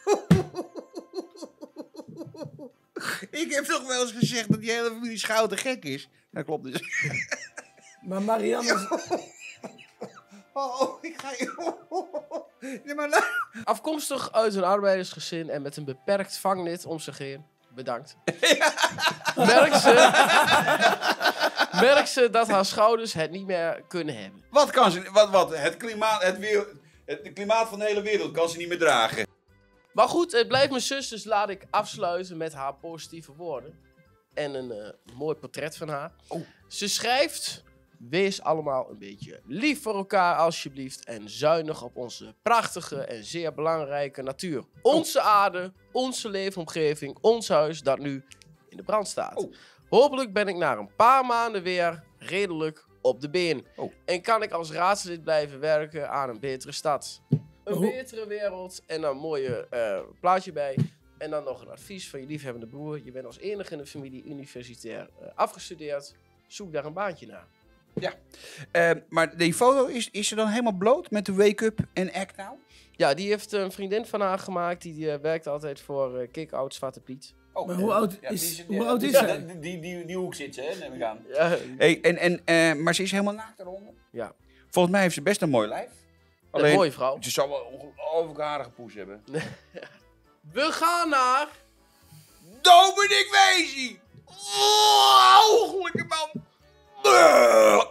Ik heb toch wel eens gezegd dat die hele familie Schouten gek is. Dat klopt dus. Maar Marianne... Oh, oh, ik ga... Nee, maar... Afkomstig uit een arbeidersgezin en met een beperkt vangnet om zich heen. Bedankt. Ja. Merkt ze, merkt ze dat haar schouders het niet meer kunnen hebben. Wat kan ze... Wat, wat? Het klimaat, het, wereld, het klimaat van de hele wereld kan ze niet meer dragen. Maar goed, het blijft mijn zus, dus laat ik afsluiten met haar positieve woorden. En een uh, mooi portret van haar. Oh. Ze schrijft... Wees allemaal een beetje lief voor elkaar alsjeblieft. En zuinig op onze prachtige en zeer belangrijke natuur. Onze aarde, onze leefomgeving, ons huis dat nu in de brand staat. Oh. Hopelijk ben ik na een paar maanden weer redelijk op de been. Oh. En kan ik als raadslid blijven werken aan een betere stad. Een oh. betere wereld en een mooie uh, plaatje bij. En dan nog een advies van je liefhebbende broer. Je bent als enige in de familie universitair uh, afgestudeerd. Zoek daar een baantje naar. Ja, uh, maar die foto, is, is ze dan helemaal bloot met de wake-up en act now? Ja, die heeft een vriendin van haar gemaakt. Die, die uh, werkt altijd voor uh, Kick-Out Zwarte Piet. Oh, maar hoe oud ja, is, die, hoe ja, oud is ja, zij? Die, die, die, die hoek zit ze, hè, neem ik aan. Ja. Hey, en, en, uh, maar ze is helemaal naakt eronder? Ja. Volgens mij heeft ze best een mooi lijf. Alleen, een mooie vrouw. Ze zou wel een ongelooflijk aardige poes hebben. We gaan naar... Dominic Weesie! Oh, ongelukje man! Uh,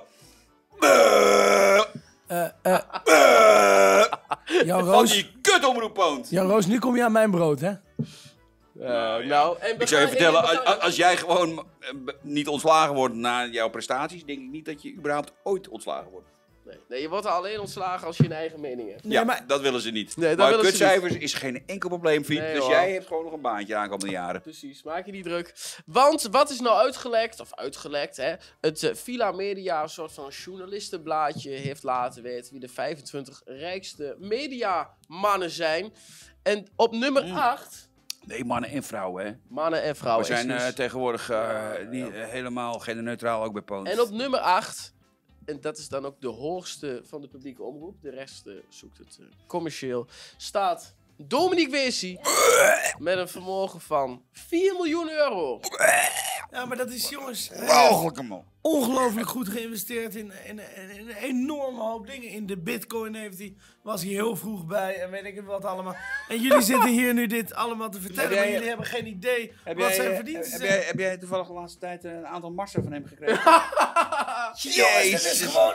uh, uh. Jan Roos... Van die kutomroeppoont! Jan Roos, nu kom je aan mijn brood, hè? Uh, nou, nou en ik zou je vertellen, als, als jij gewoon uh, niet ontslagen wordt na jouw prestaties, denk ik niet dat je überhaupt ooit ontslagen wordt. Nee, nee, je wordt er alleen ontslagen als je een eigen mening hebt. Nee, ja, maar dat willen ze niet. Nee, maar kutcijfers is geen enkel probleem, vriend. Nee, dus hoor. jij hebt gewoon nog een baantje aankomende jaren. Precies, maak je niet druk. Want wat is nou uitgelekt, of uitgelekt, hè? Het uh, Villa Media, een soort van journalistenblaadje, heeft laten weten wie de vijfentwintig rijkste mediamannen zijn. En op nummer mm. acht... Nee, mannen en vrouwen, hè? Mannen en vrouwen. We zijn uh, dus... tegenwoordig uh, ja, niet, uh, helemaal genderneutraal ook bij Poont. En op nummer acht... En dat is dan ook de hoogste van de publieke omroep. De rest uh, zoekt het uh, commercieel. Staat Dominic Weesie met een vermogen van vier miljoen euro. Ja, maar dat is, jongens... Mogelijke man. Ongelooflijk goed geïnvesteerd in, in, in, in een enorme hoop dingen. In de bitcoin heeft hij, was hij heel vroeg bij en weet ik het wat allemaal. En jullie zitten hier nu dit allemaal te vertellen, jij, maar jullie hebben geen idee wat jij, zijn verdiensten zijn. Heb jij, heb jij toevallig de laatste tijd een aantal marsen van hem gekregen? Jezus, dat is gewoon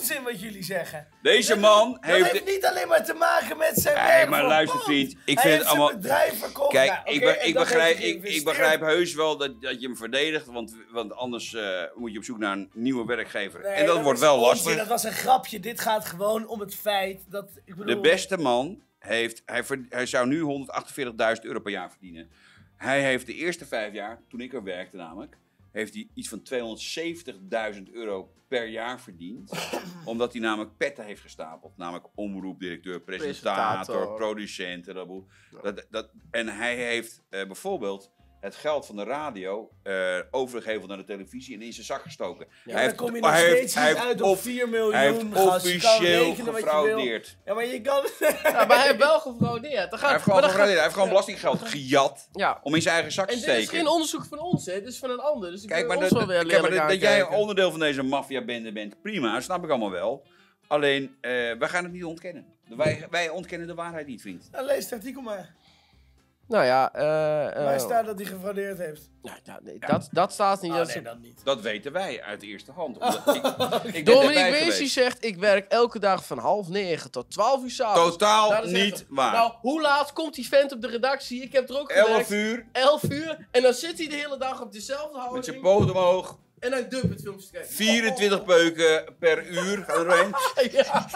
onzin wat jullie zeggen. Deze Dat- man Dat heeft... heeft niet alleen maar te maken met zijn Nee, werk maar voor luister, Poont. vriend, ik Hij vind heeft het allemaal- zijn bedrijf verkocht. Kijk, Ja, ik, oké, be- en ik, dat begrijp, heeft hij ik, ik geïnvesteerd. begrijp heus wel dat, dat je hem verdedigt, want, want anders uh, moet je op zoek naar een nieuwe werkgever. Nee, en dat, wordt is wel onzin, lastig. Dat was een grapje. Dit gaat gewoon om het feit dat... Ik bedoel, De beste man heeft, hij, ver- hij zou nu honderdachtenveertigduizend euro per jaar verdienen. Hij heeft de eerste vijf jaar, toen ik er werkte namelijk, heeft hij iets van tweehonderdzeventigduizend euro per jaar verdiend. Omdat hij namelijk petten heeft gestapeld. Namelijk omroepdirecteur, presentator, Presentator. producent. en Dat, boel. dat, dat, en hij heeft uh, bijvoorbeeld het geld van de radio uh, overgegeven naar de televisie en in zijn zak gestoken. Ja, hij dan kom je nog hij steeds heeft, hij niet heeft uit op of- vier miljoen. Hij heeft gast. Je kan officieel rekenen wat je wil. gefraudeerd. Ja, maar je kan... Ja, maar hij heeft wel gefraudeerd. Dan gaat, Hij heeft gewoon, maar dan gefraudeerd. gaat- Hij heeft gewoon belastinggeld gejat Ja. om in zijn eigen zak te En dit is steken. geen onderzoek van ons, hè. Dit is van een ander. Dus ik Kijk, wil maar, ons dat, wel weer dat- kijk, maar lelijk dat, dat jij een aankijken. onderdeel van deze maffiabende bent, prima, dat snap ik allemaal wel. Alleen, uh, wij gaan het niet ontkennen. Wij, wij ontkennen de waarheid niet, vriend. Nou, lees het artikel maar. Nou ja, eh... Waar eh, staat dat hij gefraudeerd heeft? nou, ja, nee, dat, dat staat niet. Oh, dat nee, is- dat niet. Dat weten wij uit de eerste hand. Omdat ik, ik ben Dominique erbij Weesie geweest. zegt, ik werk elke dag van half negen tot twaalf uur s'avonds. Totaal Nou, dat is niet even- waar. Nou, hoe laat komt die vent op de redactie? Ik heb er ook elf gewerkt. uur, elf uur. En dan zit hij de hele dag op dezelfde met zijn houding. poot omhoog, En dan dump het filmpjes kijken. vierentwintig peuken per uur gaan er doorheen. Ja.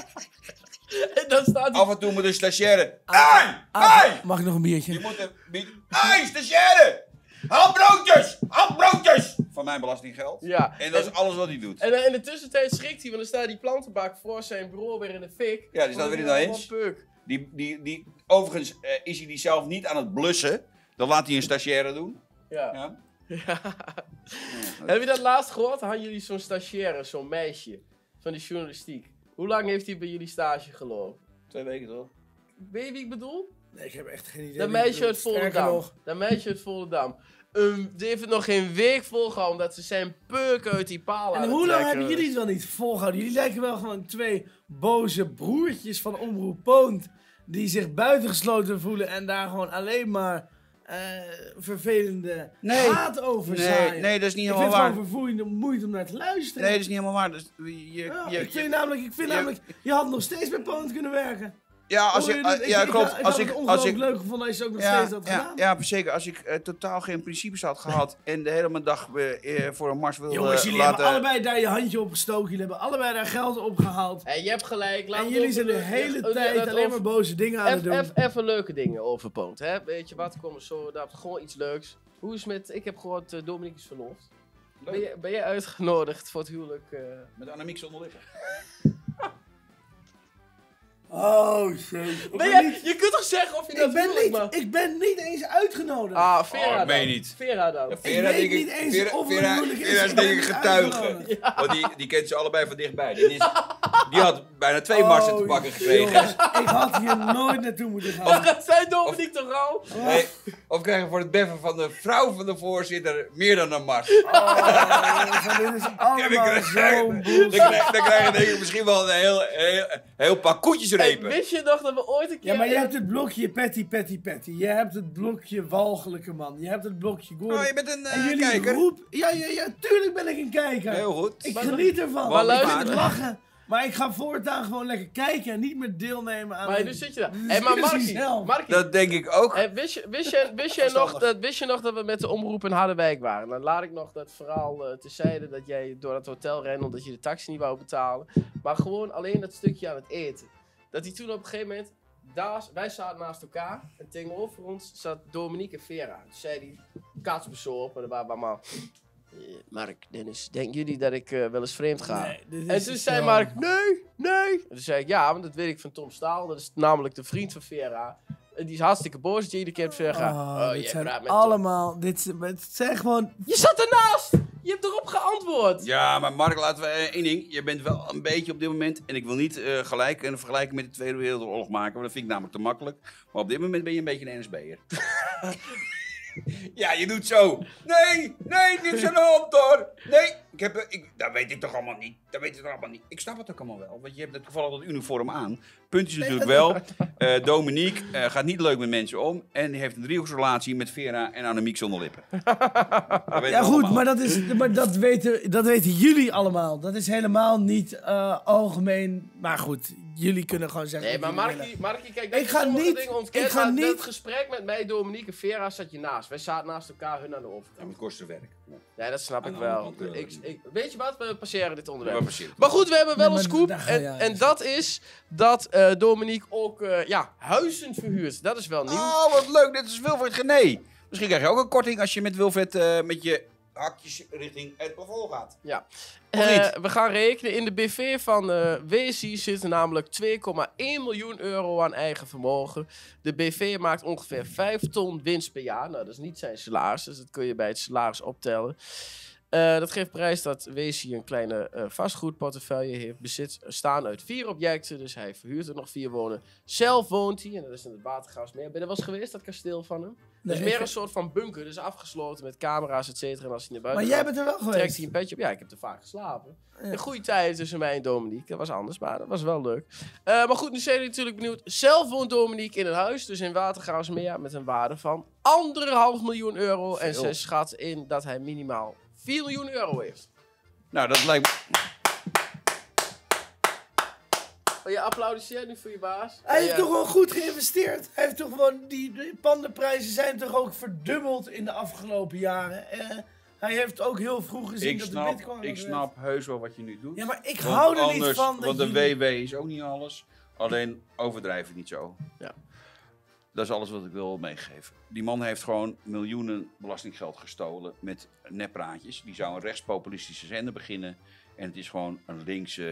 En dan staat hij... Af en toe met een stagiaire. Ah, Hey! Hey! Mag ik nog een Je biertje? moet een bieden. Hey, stagiaire! Haal broodjes! Haal broodjes! Van mijn belastinggeld. Ja. En dat is alles wat hij doet. En dan in de tussentijd schrikt hij, want dan staat die plantenbak voor zijn bureau weer in de fik. Ja, die staat weer in de Allemaal hens. peuk. Die, die, die, overigens eh, is hij die zelf niet aan het blussen. Dat laat hij een stagiaire doen. Ja. Ja. Ja. Heb je dat laatst gehoord? Hadden jullie zo'n stagiaire, zo'n meisje van de journalistiek? Hoe lang heeft hij bij jullie stage gelopen? Twee weken toch? Weet je wie ik bedoel? Nee, ik heb echt geen idee. Dat wie je meisje uit bedoelt. Sterker Volendam. nog, Dat meisje uit Volendam. Um, die heeft het nog geen week volgehouden dat ze zijn peuk uit die palen aan En het hoe lang trekken hebben jullie was. het wel niet volgehouden? Jullie lijken wel gewoon twee boze broertjes van Omroep Poont. Die zich buitengesloten voelen en daar gewoon alleen maar eh, vervelende Nee. haat over Nee, zaaien. nee, dat is niet Ik vind helemaal het waar. gewoon vervoeiende moeite om naar te luisteren. Nee, dat is niet helemaal waar. Dus, je, je, Ja, je- ik vind je- namelijk, ik vind je- namelijk, je had nog steeds bij Poont kunnen werken. ja, als Hoor je, je dit? uh, Ik- ja, ik- klopt. Ik, Als had ik, het als ongelooflijk ik, leuk gevonden als je ook nog ja, steeds had ja, gedaan. ja, zeker. Als ik uh, totaal geen principes had gehad en de hele dag uh, uh, voor een mars wilde Jongens, jullie laten... hebben allebei daar je handje op gestoken. Jullie hebben allebei daar geld opgehaald. Hey, je hebt gelijk. laat En het jullie over zijn de hele ja, tijd dat alleen over- maar boze dingen aan het doen. Even even leuke dingen over Poont, hè? Weet je wat, kom zo, dat gewoon iets leuks. Hoe is het met, ik heb gehoord, uh, Dominique is verloofd. Ben je, ben je uitgenodigd voor het huwelijk? Uh... Met Annemiek zonder lippen. Oh, shit. Ben je, je kunt toch zeggen of je dat Ik ben, huwelijk niet, mag? ik ben niet eens uitgenodigd. Ah, Vera Oh, dan. meen je niet. Vera dan. Ja, ik Vera, weet denk niet eens Vera, of er Vera, een huwelijk is. Vera is Ik denk ben ik niet getuige. uitgenodigd. Want die, die kent ze allebei van dichtbij. Die, is, die had bijna twee marsen te Oh, pakken gekregen. jongens, ik had hier nooit naartoe moeten gaan. Dat zijn Dominique toch al? Nee, of krijgen voor het beffen van de vrouw van de voorzitter meer dan een mars. Oh, jongens, dit is Ja, allemaal dan zo'n krijgen- Dan bullshit. krijg- dan krijg je denk ik misschien wel een heel, heel, heel paar Hey, koetjesrepen. wist je nog dat we ooit een keer... Ja, maar je hebt het blokje Patty, Patty, Patty. Je hebt het blokje walgelijke man. Je hebt het blokje Gordon. Oh, je bent een en eh, jullie kijker. roep... Ja, ja, ja, tuurlijk ben ik een kijker. Heel goed. Ik Maar- geniet ervan. maar ik luister- vind het lachen. Maar ik ga voortaan gewoon lekker kijken en niet meer deelnemen aan... Maar de nu zit je daar. de Hé, maar discussie Markie, zelf. Markie, Dat denk ik ook. hey, wist, je, wist, je, wist, je nog dat, wist je nog dat we met de omroep in Harderwijk waren? Dan laat ik nog dat verhaal uh, tezijde dat jij door het hotel rende omdat je de taxi niet wou betalen. Maar gewoon alleen dat stukje aan het eten. Dat hij toen op een gegeven moment... Daar, wij zaten naast elkaar en tegenover ons zat Dominique en Vera. Toen zei hij, katsbezopen, dat waren allemaal... "Eh, Mark, Dennis, denken jullie dat ik uh, wel eens vreemd ga? Nee, dit En is toen zo- zei Mark, nee, nee. En toen zei ik, ja, want dat weet ik van Tom Staal. Dat is namelijk de vriend van Vera. En die is hartstikke boos dat je iedere keer hebt Vera. Oh, Oh, dit jij zijn praat met Tom. allemaal... Dit, zijn- het zijn gewoon... Je zat ernaast! Je hebt erop geantwoord! Ja, maar Mark, laten we eh, één ding. Je bent wel een beetje op dit moment, en ik wil niet eh, gelijk een vergelijking met de Tweede Wereldoorlog maken, want dat vind ik namelijk te makkelijk. Maar op dit moment ben je een beetje een N S B'er. Ja, je doet zo. Nee, nee, niks aan de hand hoor. Nee, ik heb, ik, dat weet ik toch allemaal niet. Dat weet ik toch allemaal niet. Ik snap het ook allemaal wel, want je hebt het toevallig dat uniform aan. Punt is natuurlijk wel, uh, Dominique uh, gaat niet leuk met mensen om. En die heeft een driehoeksrelatie met Vera en Annemiek zonder lippen. Ja goed, maar, dat, is, maar dat, weten, dat weten jullie allemaal. Dat is helemaal niet uh, algemeen. Maar goed, jullie kunnen gewoon zeggen... Nee, maar Markie, Markie, kijk, dat ik ga niet, dingen ontkend. ik ga maar niet... dat gesprek met mij, Dominique en Vera, zat je naast. Wij zaten naast elkaar, hun aan de overkant. Ja, met kostenwerk. Nee, dat snap Aan ik de wel. andere kant, Ik, ik, weet je wat? We passeren dit onderwerp. Ja, we passeren het. Maar goed, we hebben wel Nee, een maar scoop. daar ga je En, aan. en dat is dat uh, Dominique ook uh, ja, huizen verhuurt. Dat is wel nieuw. Oh, wat leuk. Dit is Wilfred Gené. Misschien krijg je ook een korting als je met Wilfred uh, met je hakjes richting het plafond gaat. Ja. Of Uh, niet? we gaan rekenen. In de B V van uh, Wesi zit er namelijk twee komma één miljoen euro aan eigen vermogen. De B V maakt ongeveer vijf ton winst per jaar. Nou, dat is niet zijn salaris, dus dat kun je bij het salaris optellen. Uh, dat geeft prijs dat Wesi een kleine uh, vastgoedportefeuille heeft. Bezit staan uit vier objecten, dus hij verhuurt er nog vier wonen. Zelf woont hij, en dat is in het Watergraafsmeer. Ben je er wel eens geweest, dat kasteel van hem? Dat is Nee, meer ik- een soort van bunker, dus afgesloten met camera's, et cetera. En als hij naar buiten Maar jij gaat, bent er wel trekt geweest. hij een petje op. Ja, ik heb er vaak geslapen. Ja. Een goede tijd tussen mij en Dominique. Dat was anders, maar dat was wel leuk. Uh, maar goed, nu zijn jullie natuurlijk benieuwd. Zelf woont Dominique in een huis, dus in Watergraafsmeer, met een waarde van anderhalf miljoen euro. En Veel. ze schat in dat hij minimaal vier miljoen euro heeft. Nou, dat lijkt me... Oh, je applaudisseert nu voor je baas? Hij heeft Ja. toch wel goed geïnvesteerd. Hij heeft toch gewoon... Die, die pandenprijzen zijn toch ook verdubbeld in de afgelopen jaren. Eh, hij heeft ook heel vroeg gezien Ik dat de snap, bitcoin... ik was- snap heus wel wat je nu doet. Ja, maar ik Want hou er niet anders- van dat Want de jullie- W W is ook niet alles. Alleen overdrijf het niet zo. Ja. Dat is alles wat ik wil meegeven. Die man heeft gewoon miljoenen belastinggeld gestolen met neppraatjes. Die zou een rechtspopulistische zender beginnen. En het is gewoon een linkse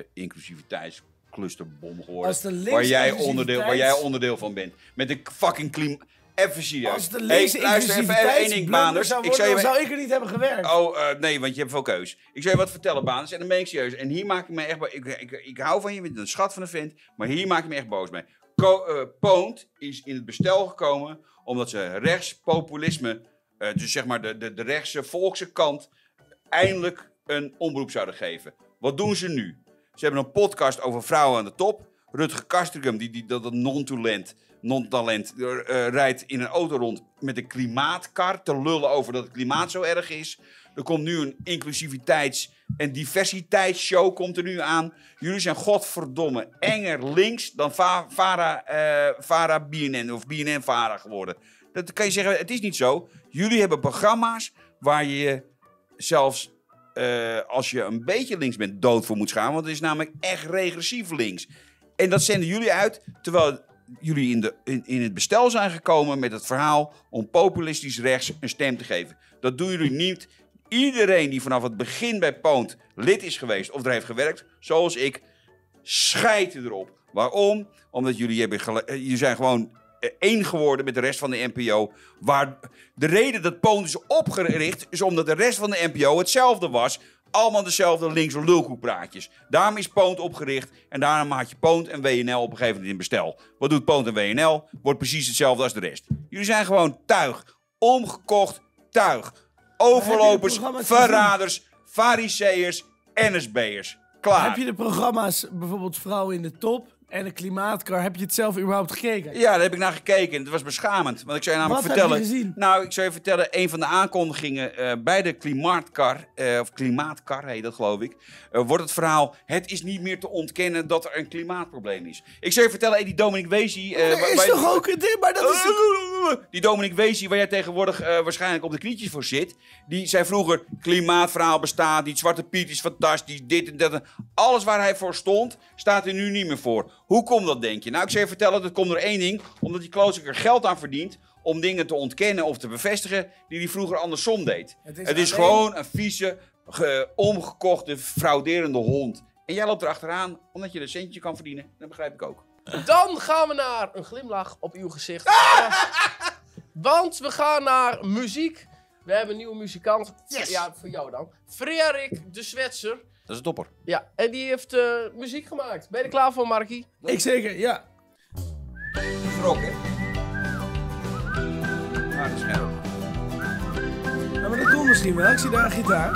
inclusiviteitsclusterbom geworden. Als de linkse Waar jij, inclusiviteits- onderdeel, waar jij onderdeel van bent. Met de fucking klimaat. Even serieus. Als de linkse Hey, luister even één ding, inclusiviteitsblunder Baanders. zou Ik worden, zou dan je... zou ik er niet hebben gewerkt. Oh, uh, nee, want je hebt veel keus. Ik zou je wat vertellen, Baanders, en dan ben ik serieus. En hier maak ik me echt... bo- Ik, ik, ik hou van je, je bent een schat van een vent. Maar hier maak ik me echt boos mee. Co uh, Poont is in het bestel gekomen omdat ze rechtspopulisme, uh, dus zeg maar de, de, de rechtse volkse kant, eindelijk een omroep zouden geven. Wat doen ze nu? Ze hebben een podcast over vrouwen aan de top. Rutger Kastrikum, die, die dat dat non-talent, non-talent uh, uh, rijdt in een auto rond met een klimaatkar te lullen over dat het klimaat zo erg is. Er komt nu een inclusiviteits- en diversiteitsshow komt er nu aan. Jullie zijn godverdomme enger links dan Va- Vara, uh, Vara B N N of B N N Vara geworden. Dat kan je zeggen, het is niet zo. Jullie hebben programma's waar je zelfs uh, als je een beetje links bent dood voor moet schamen. Want het is namelijk echt regressief links. En dat zenden jullie uit terwijl jullie in, de, in, in het bestel zijn gekomen met het verhaal om populistisch rechts een stem te geven. Dat doen jullie niet. Iedereen die vanaf het begin bij Poont lid is geweest of er heeft gewerkt, zoals ik, scheidt erop. Waarom? Omdat jullie, hebben gele- jullie zijn gewoon één geworden met de rest van de N P O. Waar de reden dat Poont is opgericht is omdat de rest van de N P O hetzelfde was. Allemaal dezelfde linkse lulkoekpraatjes. Daarom is Poont opgericht en daarom maak je Poont en W N L op een gegeven moment in bestel. Wat doet Poont en W N L? Wordt precies hetzelfde als de rest. Jullie zijn gewoon tuig. Omgekocht tuig. Overlopers, programma's verraders, fariseërs, N S B'ers. Klaar. Heb je de programma's, bijvoorbeeld Vrouwen in de Top en de Klimaatkar, heb je het zelf überhaupt gekeken? Ja, daar heb ik naar gekeken. Het was beschamend. Want ik zou je namelijk Wat heb je vertellen. gezien? Nou, ik zou je vertellen, een van de aankondigingen uh, bij de Klimaatkar, uh, of Klimaatkar heet dat geloof ik, uh, wordt het verhaal: het is niet meer te ontkennen dat er een klimaatprobleem is. Ik zou je vertellen, hey, die Dominique Wezi. Uh, Er is toch ook een ding, maar dat is... Die Dominique Wezi, waar jij tegenwoordig uh, waarschijnlijk op de knietjes voor zit, die zei vroeger: klimaatverhaal bestaat niet, Zwarte Piet is fantastisch, dit en dat. En alles waar hij voor stond, staat er nu niet meer voor. Hoe komt dat, denk je? Nou, ik zou je vertellen, dat komt door één ding, omdat die klootzak er geld aan verdient om dingen te ontkennen of te bevestigen die hij vroeger andersom deed. Het is Het is alleen- gewoon een vieze, ge- omgekochte, frauderende hond. En jij loopt erachteraan omdat je een centje kan verdienen. Dat begrijp ik ook. Dan gaan we naar een glimlach op uw gezicht. Ja. Want we gaan naar muziek. We hebben een nieuwe muzikant. Yes. Ja, voor jou dan. Frederik de Zwetser. Dat is een topper. Ja, en die heeft uh, muziek gemaakt. Ben je er klaar voor, Markie? Ik zeker, ja. Verrok, hè? Ah, dat is scherp. Ja, maar dat komt misschien wel. Ik zie daar een gitaar.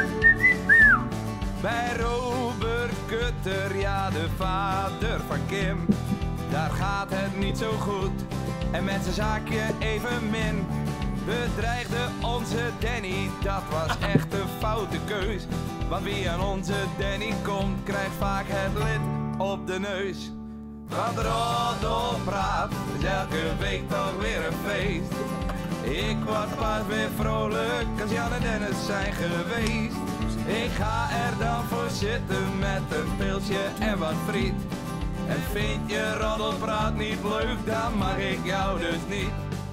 Bij Robert Kutter, ja de vader van Kim, daar gaat het niet zo goed. En met zijn zaakje even min, bedreigde onze Danny, dat was echt een foute keus. Want wie aan onze Danny komt, krijgt vaak het lid op de neus. Want Roddelpraat is elke week toch weer een feest. Ik word pas weer vrolijk als Jan en Dennis zijn geweest. Ik ga er dan voor zitten met een pilsje en wat friet. En vind je Roddelpraat niet leuk, dan mag ik jou dus niet.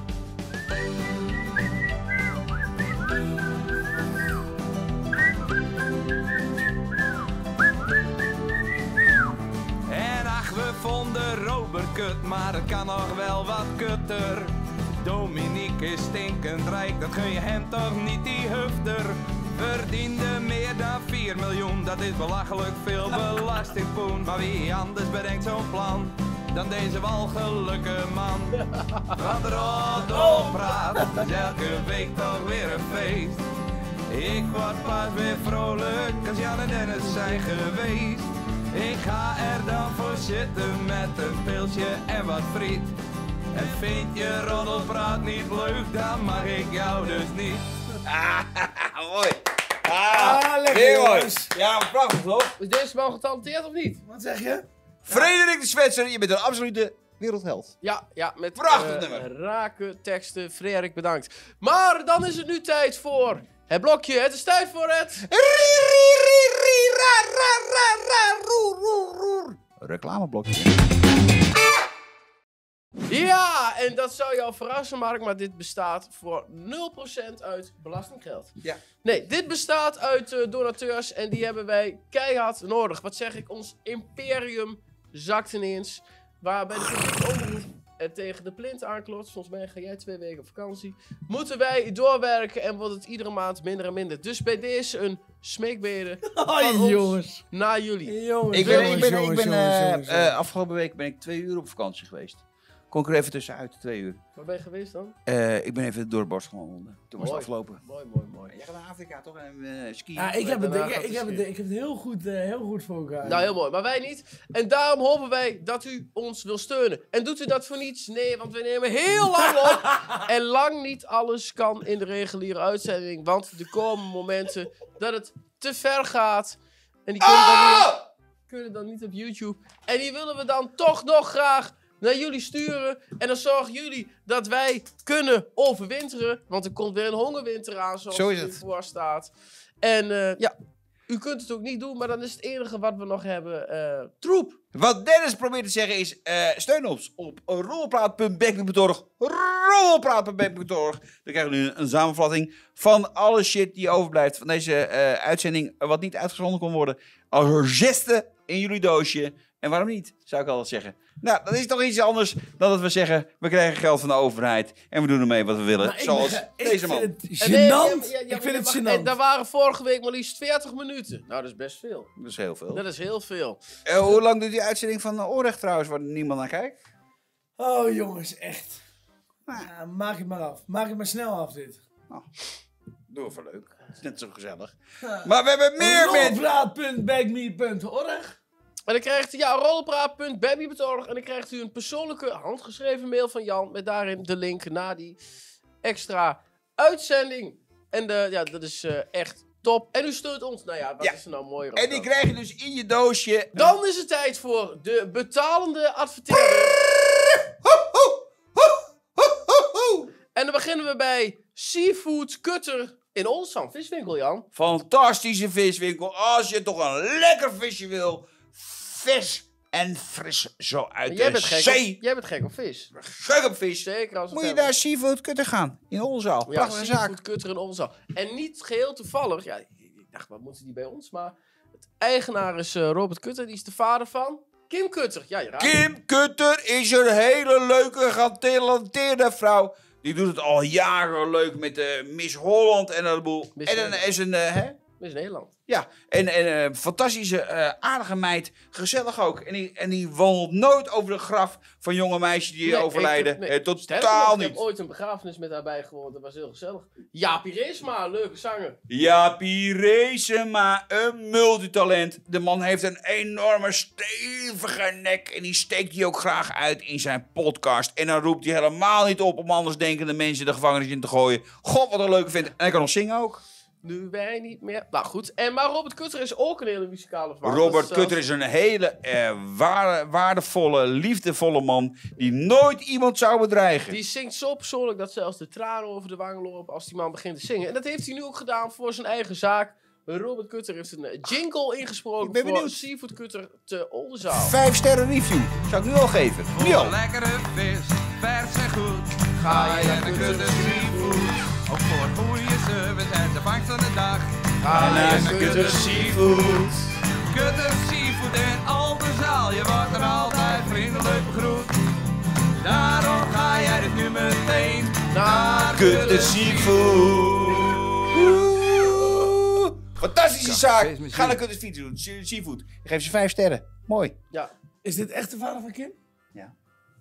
En ach, we vonden Robert kut, maar het kan nog wel wat kutter. Dominique is stinkend rijk, dat gun je hem toch niet, die hufter. Verdiende meer dan vier miljoen, dat is belachelijk veel belastingpoen. Maar wie anders bedenkt zo'n plan dan deze walgelijke man? Want Roddelpraat is elke week toch weer een feest. Ik word pas weer vrolijk als Jan en Dennis zijn geweest. Ik ga er dan voor zitten met een pilsje en wat friet. En vind je Roddelpraat niet leuk, dan mag ik jou dus niet. Ah, mooi. Ah, Ah, lekker, heel mooi. jongens. Ja, prachtig toch? Is deze man getalenteerd of niet? Wat zeg je? Frederik de Zwetser, je bent een absolute wereldheld. Ja, ja, met Prachtig eh, nummer. rake teksten. Frederik, bedankt. Maar dan is het nu tijd voor het blokje. Het is tijd voor het... Reclameblokje. Ja, en dat zou jou verrassen, Mark, maar dit bestaat voor nul procent uit belastinggeld. Ja. Nee, dit bestaat uit uh, donateurs en die hebben wij keihard nodig. Wat zeg ik? Ons imperium zakt ineens. Waarbij de publieke omroep het tegen de plint aanklotst. Volgens mij ga jij twee weken op vakantie. Moeten wij doorwerken en wordt het iedere maand minder en minder. Dus bij deze een smeekbede van Oh, ons jongens. naar jullie. Jongens, Ik ben, ik jongens, ben, ik jongens, ben jongens, eh, jongens, eh, jongens. afgelopen week ben ik twee uur op vakantie geweest. Kon ik er even tussenuit, twee uur. Waar ben je geweest dan? Eh, ik ben even door het bos gewandeld. Toen was het Mooi. afgelopen. Mooi, mooi, mooi. Jij gaat naar Afrika toch? En uh, skiën? Ja, ik heb het, daarna ik, gaat ik, het heb het, skiën. ik heb het heel goed, eh, heel goed voor elkaar. Nou, heel mooi. Maar wij niet. En daarom hopen wij dat u ons wil steunen. En doet u dat voor niets? Nee, want we nemen heel lang op. En lang niet alles kan in de reguliere uitzending. Want er komen momenten dat het te ver gaat. En die kunnen, dan, niet, kunnen dan niet op YouTube. En die willen we dan toch nog graag naar jullie sturen. En dan zorgen jullie dat wij kunnen overwinteren. Want er komt weer een hongerwinter aan, zoals Zo is er nu het. voor staat. En eh, ja, u kunt het ook niet doen, maar dan is het enige wat we nog hebben eh troep. Wat Dennis probeert te zeggen is, eh, steun ons op rolpraat punt beck punt org. rolpraat punt beck punt org. Dan krijgen we nu een samenvatting van alle shit die overblijft van deze eh, uitzending. Wat niet uitgezonden kon worden. Als geste in jullie doosje. En waarom niet, zou ik altijd zeggen. Nou, dat is toch iets anders dan dat we zeggen, we krijgen geld van de overheid. En we doen ermee wat we willen. Maar ik Zoals ben- deze ik man. vind het En nee, gênant. ja, ja, ja, ik vind het maar- gênant. En daar waren vorige week maar liefst veertig minuten. Nou, dat is best veel. Dat is heel veel. Dat is heel veel. Eh, hoe lang duurt die uitzending van Oorrecht trouwens, waar niemand naar kijkt? Oh, jongens, echt. Ja, maak het maar af. Maak het maar snel af, dit. Doe even leuk. Het is net zo gezellig. Maar we hebben meer mensen. rolpraat punt back me punt org. En dan krijgt u, ja, rolpraat punt baby punt org. En dan krijgt u een persoonlijke handgeschreven mail van Jan. Met daarin de link naar die extra uitzending. En de, ja, dat is uh, echt top. En u steunt ons. Nou ja, wat Ja. is er nou mooier En die krijg je dus in je doosje. Dan is het tijd voor de betalende adverteerder. En dan beginnen we bij Seafood Kutter in Olsam. Viswinkel, Jan. Fantastische viswinkel. Als je toch een lekker visje wil. Vis en fris zo uit Jij de bent, gek zee. op, jij bent gek op vis. Gek op vis. Zeker als het Moet je hebben. naar Seafood Kutter gaan. In Olzaal. Ja, Prachtige zaak. Seafood Kutter in Olsam. En niet geheel toevallig. Ja, ik dacht, wat moeten die bij ons? Maar het eigenaar is uh, Robert Kutter. Die is de vader van Kim Kutter. Ja, je raadt het. Kim Kutter is een hele leuke, getalenteerde vrouw. Die doet het al jaren leuk met uh, Miss Holland en een boel. Miss En dan Holland. is een, uh, hè? Dat is Nederland. Ja, en, en uh, fantastische, uh, aardige meid. Gezellig ook. En die, en die wandelt nooit over de graf van jonge meisjes die Nee, overlijden. ik- nee. Eh, Sterker totaal nog, niet. Ik heb ooit een begrafenis met haar bijgewoond. Dat was heel gezellig. Jaapie Reesma, leuke zanger. Jaapie Reesema, een multitalent. De man heeft een enorme stevige nek. En die steekt hij ook graag uit in zijn podcast. En dan roept hij helemaal niet op om anders denkende mensen de gevangenis in te gooien. God, wat een leuke vent. En hij kan nog zingen ook. Nu wij niet meer. Nou goed. En, maar Robert Kutter is ook een hele muzikale man. Robert Dat is, Kutter is een hele eh, waarde, waardevolle, liefdevolle man die nooit iemand zou bedreigen. Die zingt zo persoonlijk dat zelfs de tranen over de wangen lopen als die man begint te zingen. En dat heeft hij nu ook gedaan voor zijn eigen zaak. Robert Kutter heeft een jingle ingesproken Ik ben voor benieuwd. Seafood Kutter te Oldenzaal. Vijf sterren review. Zou ik nu al geven. Nu al. Voor lekkere vis, vers en goed. Ga je naar de Kutter Seafood. Ook voor goede service en de vangst van de dag. Ga je naar Kutter Seafood. Kutter Seafood in Oldenzaal. Je wordt er altijd vriendelijk begroet. Daarom ga jij dit nu meteen naar Kutter Seafood. Fantastische zaak. Ga naar Kutter Seafood. Seafood. Ik geef ze vijf sterren. Mooi. Ja. Is dit echt de vader van Kim? Ja.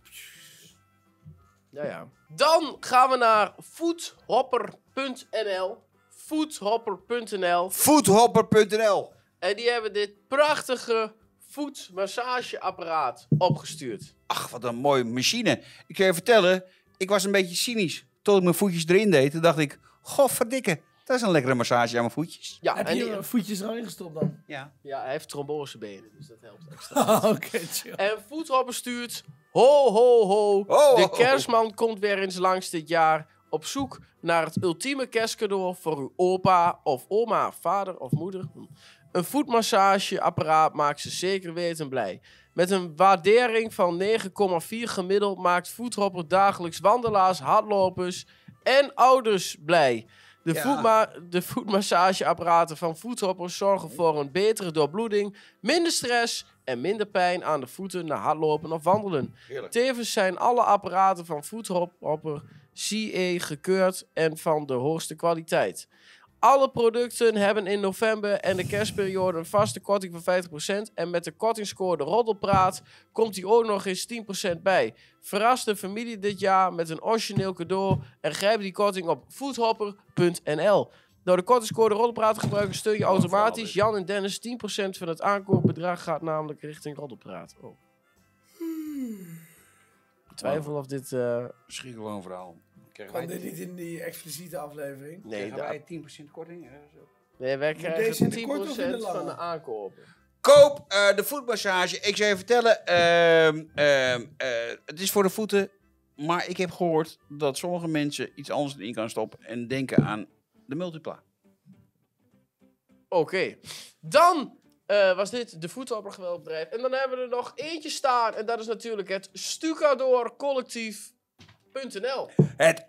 Ja, ja. Dan gaan we naar foodhopper punt n l. foodhopper punt n l. Foodhopper punt n l. En die hebben dit prachtige voetmassageapparaat opgestuurd. Ach, wat een mooie machine. Ik kan je vertellen, ik was een beetje cynisch. Tot ik mijn voetjes erin deed, toen dacht ik, goh, verdikke. Dat is een lekkere massage aan mijn voetjes. Ja, Heb en je die- je voetjes erin gestopt dan? Ja. ja, hij heeft trombosebenen, dus dat helpt extra. Oké, chill. En Foodhopper stuurt, ho ho ho, Ho, de ho, ho. kerstman komt weer eens langs dit jaar op zoek naar het ultieme kerstcadeau voor uw opa of oma, vader of moeder. Een voetmassageapparaat maakt ze zeker weten blij. Met een waardering van negen komma vier gemiddeld maakt Foodhopper dagelijks wandelaars, hardlopers en ouders blij. De, Ja. voetma- de voetmassageapparaten van Foodhopper zorgen voor een betere doorbloeding, minder stress en minder pijn aan de voeten na hardlopen of wandelen. Heerlijk. Tevens zijn alle apparaten van Foodhopper C E gekeurd en van de hoogste kwaliteit. Alle producten hebben in november en de kerstperiode een vaste korting van vijftig procent. En met de kortingscode Roddelpraat komt die ook nog eens tien procent bij. Verras de familie dit jaar met een origineel cadeau en grijp die korting op foodhopper punt n l. Door de kortingscode Roddelpraat te gebruiken steun je automatisch Jan en Dennis. tien procent van het aankoopbedrag gaat namelijk richting Roddelpraat. Oh. Ik twijfel of dit... eh, Schrikkelijk een verhaal. Krijgen Kwam wij, dit niet in die expliciete aflevering? nee, krijgen da- wij tien procent korting? Ja, zo. nee, wij deze krijgen in de tien korte of in de procent lange? van de aankopen. Koop eh, de voetmassage. Ik zou je vertellen, ehm, ehm, eh, het is voor de voeten. Maar ik heb gehoord dat sommige mensen iets anders erin kan stoppen en denken aan de Multipla. Oké. Dan eh, was dit de Foodhopper geweldig bedrijf. En dan hebben we er nog eentje staan. En dat is natuurlijk het Stucador Collectief punt n l. Het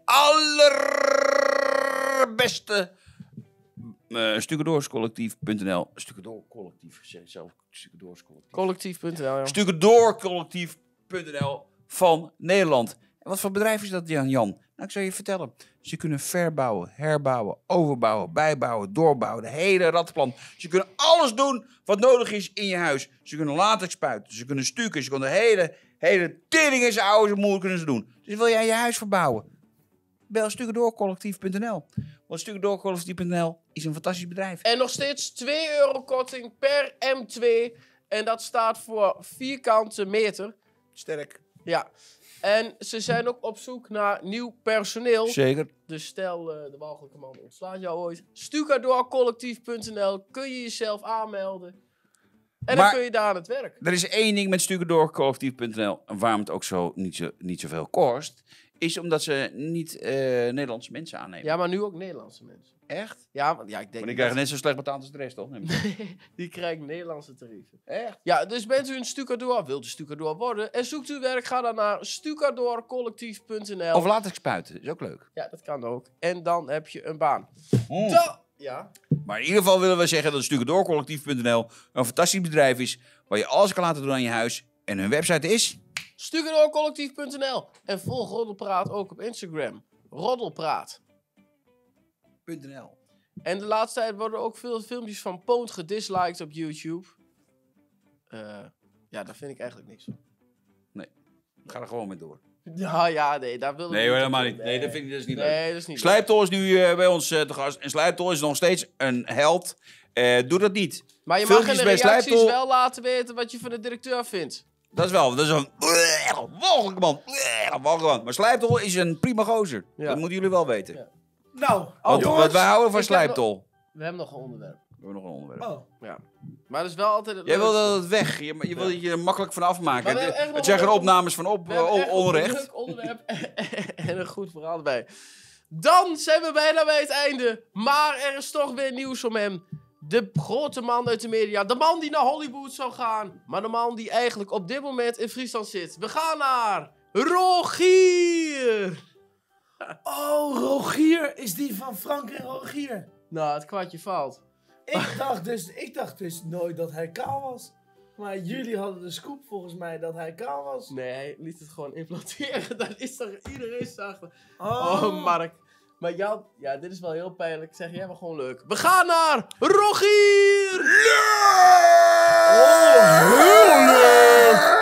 allerbeste uh, Stucadorscollectief punt n l. Stucadoorcollectief, zeg ik zelf. Stucadorscollectief. Collectief punt n l, ja. Stucadoorcollectief punt n l van Nederland. En wat voor bedrijf is dat, Jan? Jan? Nou, ik zal je vertellen. Ze kunnen verbouwen, herbouwen, overbouwen, bijbouwen, doorbouwen. De hele rattenplan. Ze kunnen alles doen wat nodig is in je huis. Ze kunnen latex spuiten, ze kunnen stukken, ze kunnen de hele, hele tering in zijn oude moer kunnen ze doen. Dus wil jij je huis verbouwen? Bel Stucadoorcollectief punt n l. Want Stucadoorcollectief punt n l is een fantastisch bedrijf. En nog steeds twee euro korting per M twee. En dat staat voor vierkante meter. Sterk. Ja. En ze zijn ook op zoek naar nieuw personeel. Zeker. Dus stel, uh, de walgelijke man ontslaat jou ooit. Stucadoorcollectief punt n l kun je jezelf aanmelden. En dan Maar- kun je daar aan het werk. Er is één ding met Stucadoorcollectief punt n l en waarom het ook zo niet, zo niet zoveel kost, is omdat ze niet eh, Nederlandse mensen aannemen. Ja, maar nu ook Nederlandse mensen. Echt? Ja, want ja, ik denk Maar die dat- krijgen net zo slecht betaald als de rest, toch? Neem ik. die krijgen Nederlandse tarieven. Echt? Ja, dus bent u een stucadoor, wilt u stucadoor worden en zoekt u werk, ga dan naar stucadoorcollectief punt n l. Of latex spuiten, is ook leuk. Ja, dat kan ook. En dan heb je een baan. Mm. Da- ja. Maar in ieder geval willen we zeggen dat Stucadoorcollectief punt n l een fantastisch bedrijf is waar je alles kan laten doen aan je huis. En hun website is... stucadoorcollectief punt n l. En volg Roddelpraat ook op Instagram. Roddelpraat. .nl. En de laatste tijd worden ook veel filmpjes van Poont gedisliked op YouTube. Uh, ja, daar vind ik eigenlijk niks van. Nee, ga er gewoon mee door. Ja, ja, nee, daar wil ik nee, niet. Nee, helemaal niet. Nee, dat vind ik dus niet nee, leuk. Nee, dat is niet Slijptol is nu uh, bij ons uh, te gast. En Slijptol is nog steeds een held. Uh, doe dat niet. Maar je Filmpjes mag in de reacties Slijptol... wel laten weten wat je van de directeur vindt. Dat is wel, dat is een walgelijk man. Walgelijk man. Maar Slijptol is een prima gozer. Ja. Dat moeten jullie wel weten. Ja. Nou, want, jongens, want wij houden van Slijptol. Nog, we hebben nog een onderwerp. We hebben nog een onderwerp. Oh. Ja. Maar dat is wel altijd het Jij wil dat het weg. Je, je wil dat je er makkelijk van afmaken. Het, het zijn geen opnames van op, uh, onrecht. Een leuk onderwerp en een goed verhaal erbij. Dan zijn we bijna bij het einde. Maar er is toch weer nieuws om hem. De grote man uit de media. De man die naar Hollywood zou gaan. Maar de man die eigenlijk op dit moment in Friesland zit. We gaan naar Rogier. Oh, Rogier is die van Frank en Rogier. Nou, het kwartje valt. Ik dacht dus, ik dacht dus nooit dat hij kaal was. Maar jullie hadden de scoop volgens mij dat hij kaal was. Nee, hij liet het gewoon implanteren. Dat is toch iedereen zag. Oh. oh, Mark. Maar jou, ja, dit is wel heel pijnlijk. Zeg jij maar gewoon leuk. We gaan naar Rogier! Leuk! Oh, heel leuk!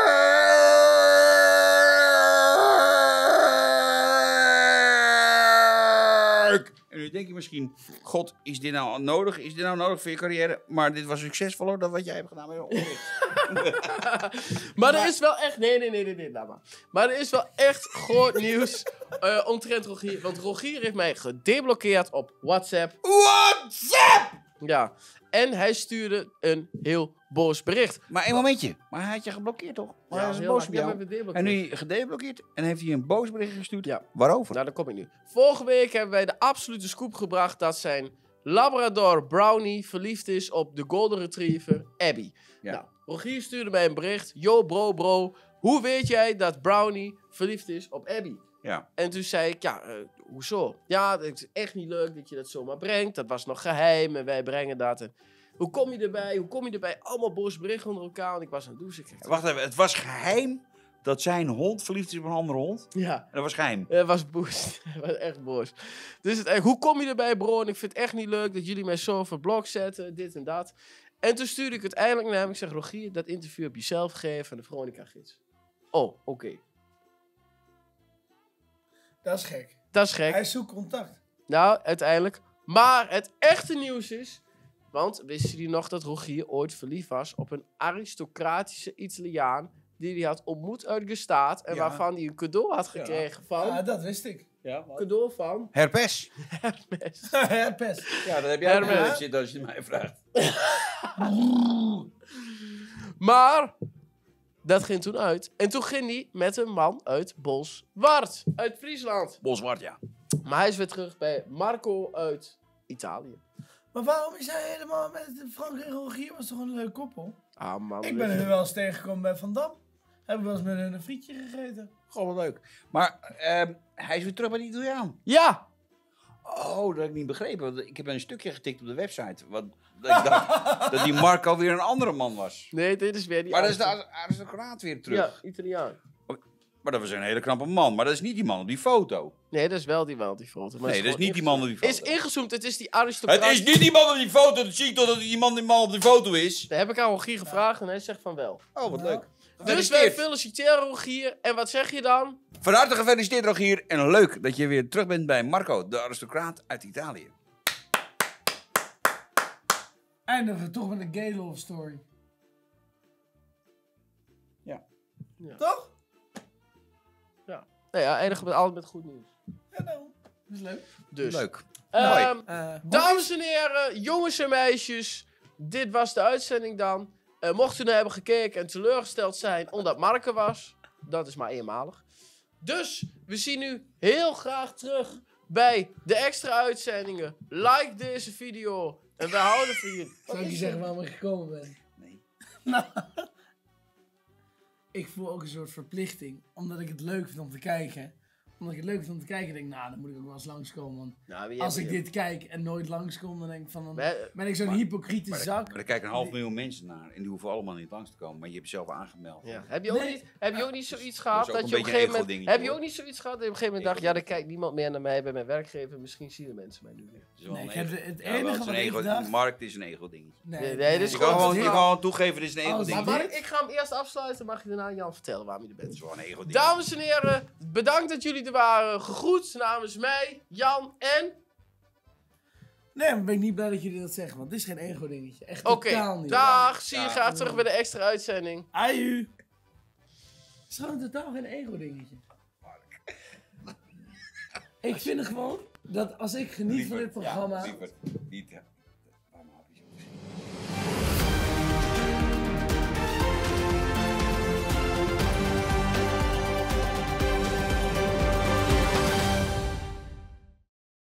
En nu denk je misschien, god, is dit nou nodig? Is dit nou nodig voor je carrière? Maar dit was succesvoller dan wat jij hebt gedaan met je onderricht. Maar er is wel echt... Nee, nee, nee, nee, nee, laat maar. Maar er is wel echt groot nieuws uh, omtrent Rogier. Want Rogier heeft mij gedeblokkeerd op WhatsApp. WhatsApp! Ja. En hij stuurde een heel boos bericht. Maar één momentje. Maar hij had je geblokkeerd, toch? Maar ja, hij is boos op jou. En nu nu gedeblokkeerd. En heeft hij een boos bericht gestuurd. Ja. Waarover? Nou, daar kom ik nu. Vorige week hebben wij de absolute scoop gebracht dat zijn Labrador Brownie verliefd is op de Golden Retriever Abby. Ja. Nou, Rogier stuurde mij een bericht. Yo bro bro, hoe weet jij dat Brownie verliefd is op Abby? Ja. En toen zei ik, ja, uh, hoezo? Ja, het is echt niet leuk dat je dat zomaar brengt. Dat was nog geheim en wij brengen dat. En hoe kom je erbij? Hoe kom je erbij? Allemaal boos berichten onder elkaar. En ik was aan het douchen. Wacht even, het was geheim dat zijn hond verliefd is op een andere hond? Ja. En dat was geheim? Het was boos. Het was echt boos. Dus het, hoe kom je erbij, bro? En ik vind het echt niet leuk dat jullie mij zo voor blok zetten. Dit en dat. En toen stuurde ik uiteindelijk naar hem. Ik zeg, Rogier, dat interview heb je zelf gegeven aan de Veronica-gids. Oh, oké. Okay. Dat is gek. Dat is gek. Hij zoekt contact. Nou, uiteindelijk. Maar het echte nieuws is... Want wisten jullie nog dat Rogier ooit verliefd was op een aristocratische Italiaan... die hij had ontmoet uit Gestaat... en ja. waarvan hij een cadeau had gekregen ja. van... Ja, dat wist ik. Ja, wat? Cadeau van... Herpes. Herpes. Herpes. Ja, dat heb jij Herpes. Zit als je mij vraagt. Maar... dat ging toen uit. En toen ging hij met een man uit Bolsward. Uit Friesland. Bolsward, ja. Maar hij is weer terug bij Marco uit Italië. Maar waarom is hij helemaal met Frank en Rogier? Was toch een leuk koppel? Ah man. Ik ben er wel eens tegengekomen bij Van Dam. Hebben we wel eens met hun een frietje gegeten. Gewoon wel leuk. Maar uh, hij is weer terug bij de Italiaan. Ja! Oh, dat heb ik niet begrepen. Want ik heb een stukje getikt op de website. Wat, dat ik dacht dat die Marco weer een andere man was. Nee, dit is weer die... Maar dat is de aristocraat weer terug. Ja, Italiaan. Maar dat was een hele knappe man. Maar dat is niet die man op die foto. Nee, dat is wel die man op die foto. Maar nee, dat is niet die man op die foto. Is ingezoomd, het is die aristocraat. Het is niet die man op die foto. Dat zie ik toch dat die man, die man op die foto is. Daar heb ik aan Rogier gevraagd en hij zegt van wel. Oh, wat leuk. Dus wij feliciteren Rogier. En wat zeg je dan? Van harte gefeliciteerd Rogier. En leuk dat je weer terug bent bij Marco, de aristocraat uit Italië. Eindigen we toch met een gay love story. Ja. ja. Toch? Ja. Nou ja, eindigen we altijd met goed nieuws. Ja, nou. Dat is leuk. Dus. Leuk. Um, uh, dames en heren, jongens en meisjes. Dit was de uitzending dan. Uh, mocht u nou hebben gekeken en teleurgesteld zijn omdat Marke was. Dat is maar eenmalig. Dus, we zien u heel graag terug bij de extra uitzendingen. Like deze video. En we houden van jullie. Zal ik je zeggen waarom ik gekomen ben? Nee. Nou, ik voel ook een soort verplichting. Omdat ik het leuk vind om te kijken. Omdat ik het leuk vind om te kijken. denk ik, nou, dan moet ik ook wel eens langskomen. Want Nou, wie als heb ik je- dit kijk en nooit langskom, dan denk ik van... Dan We- ben ik zo'n Maar- hypocriete Maar, zak. maar er kijken een half miljoen mensen naar. En die hoeven allemaal niet langs te komen. Maar je hebt jezelf aangemeld. Ja. Heb je ook Nee. niet, heb je ook niet zoiets dat gehad is ook dat een je op een beetje een gegeven moment... ego-dingetje, Heb je hoor. ook niet zoiets gehad dat je op een gegeven moment dacht... Ja, er kijkt niemand meer naar mij bij mijn werkgever. Misschien zien de mensen mij nu weer. Het is wel Nee, een ik heb ego- de- het Ja, wel, enige het is een wat ik ego- dacht- Markt is een ego-dingetje. Nee, Nee, nee, dit is Je nee. kan gewoon- gewoon, je kan gewoon toegeven, dit is een Als- ego-ding. Maar, dit- maar ik, ik ga hem eerst afsluiten. Mag je daarna aan Jan vertellen waarom je er Het bent. is wel een ego-ding. Dames en heren, bedankt dat jullie er waren. Gegroet namens mij, Jan en... Nee, maar ben ik niet blij dat jullie dat zeggen, want dit is geen ego-dingetje. Echt Oké, totaal niet. dag. Zie je Ja. graag terug bij de extra uitzending. Aju. Het is gewoon totaal geen ego-dingetje. Ik vind gewoon dat als ik geniet van dit programma... Ja, lieverd, niet... Waarom hap je zo gezien?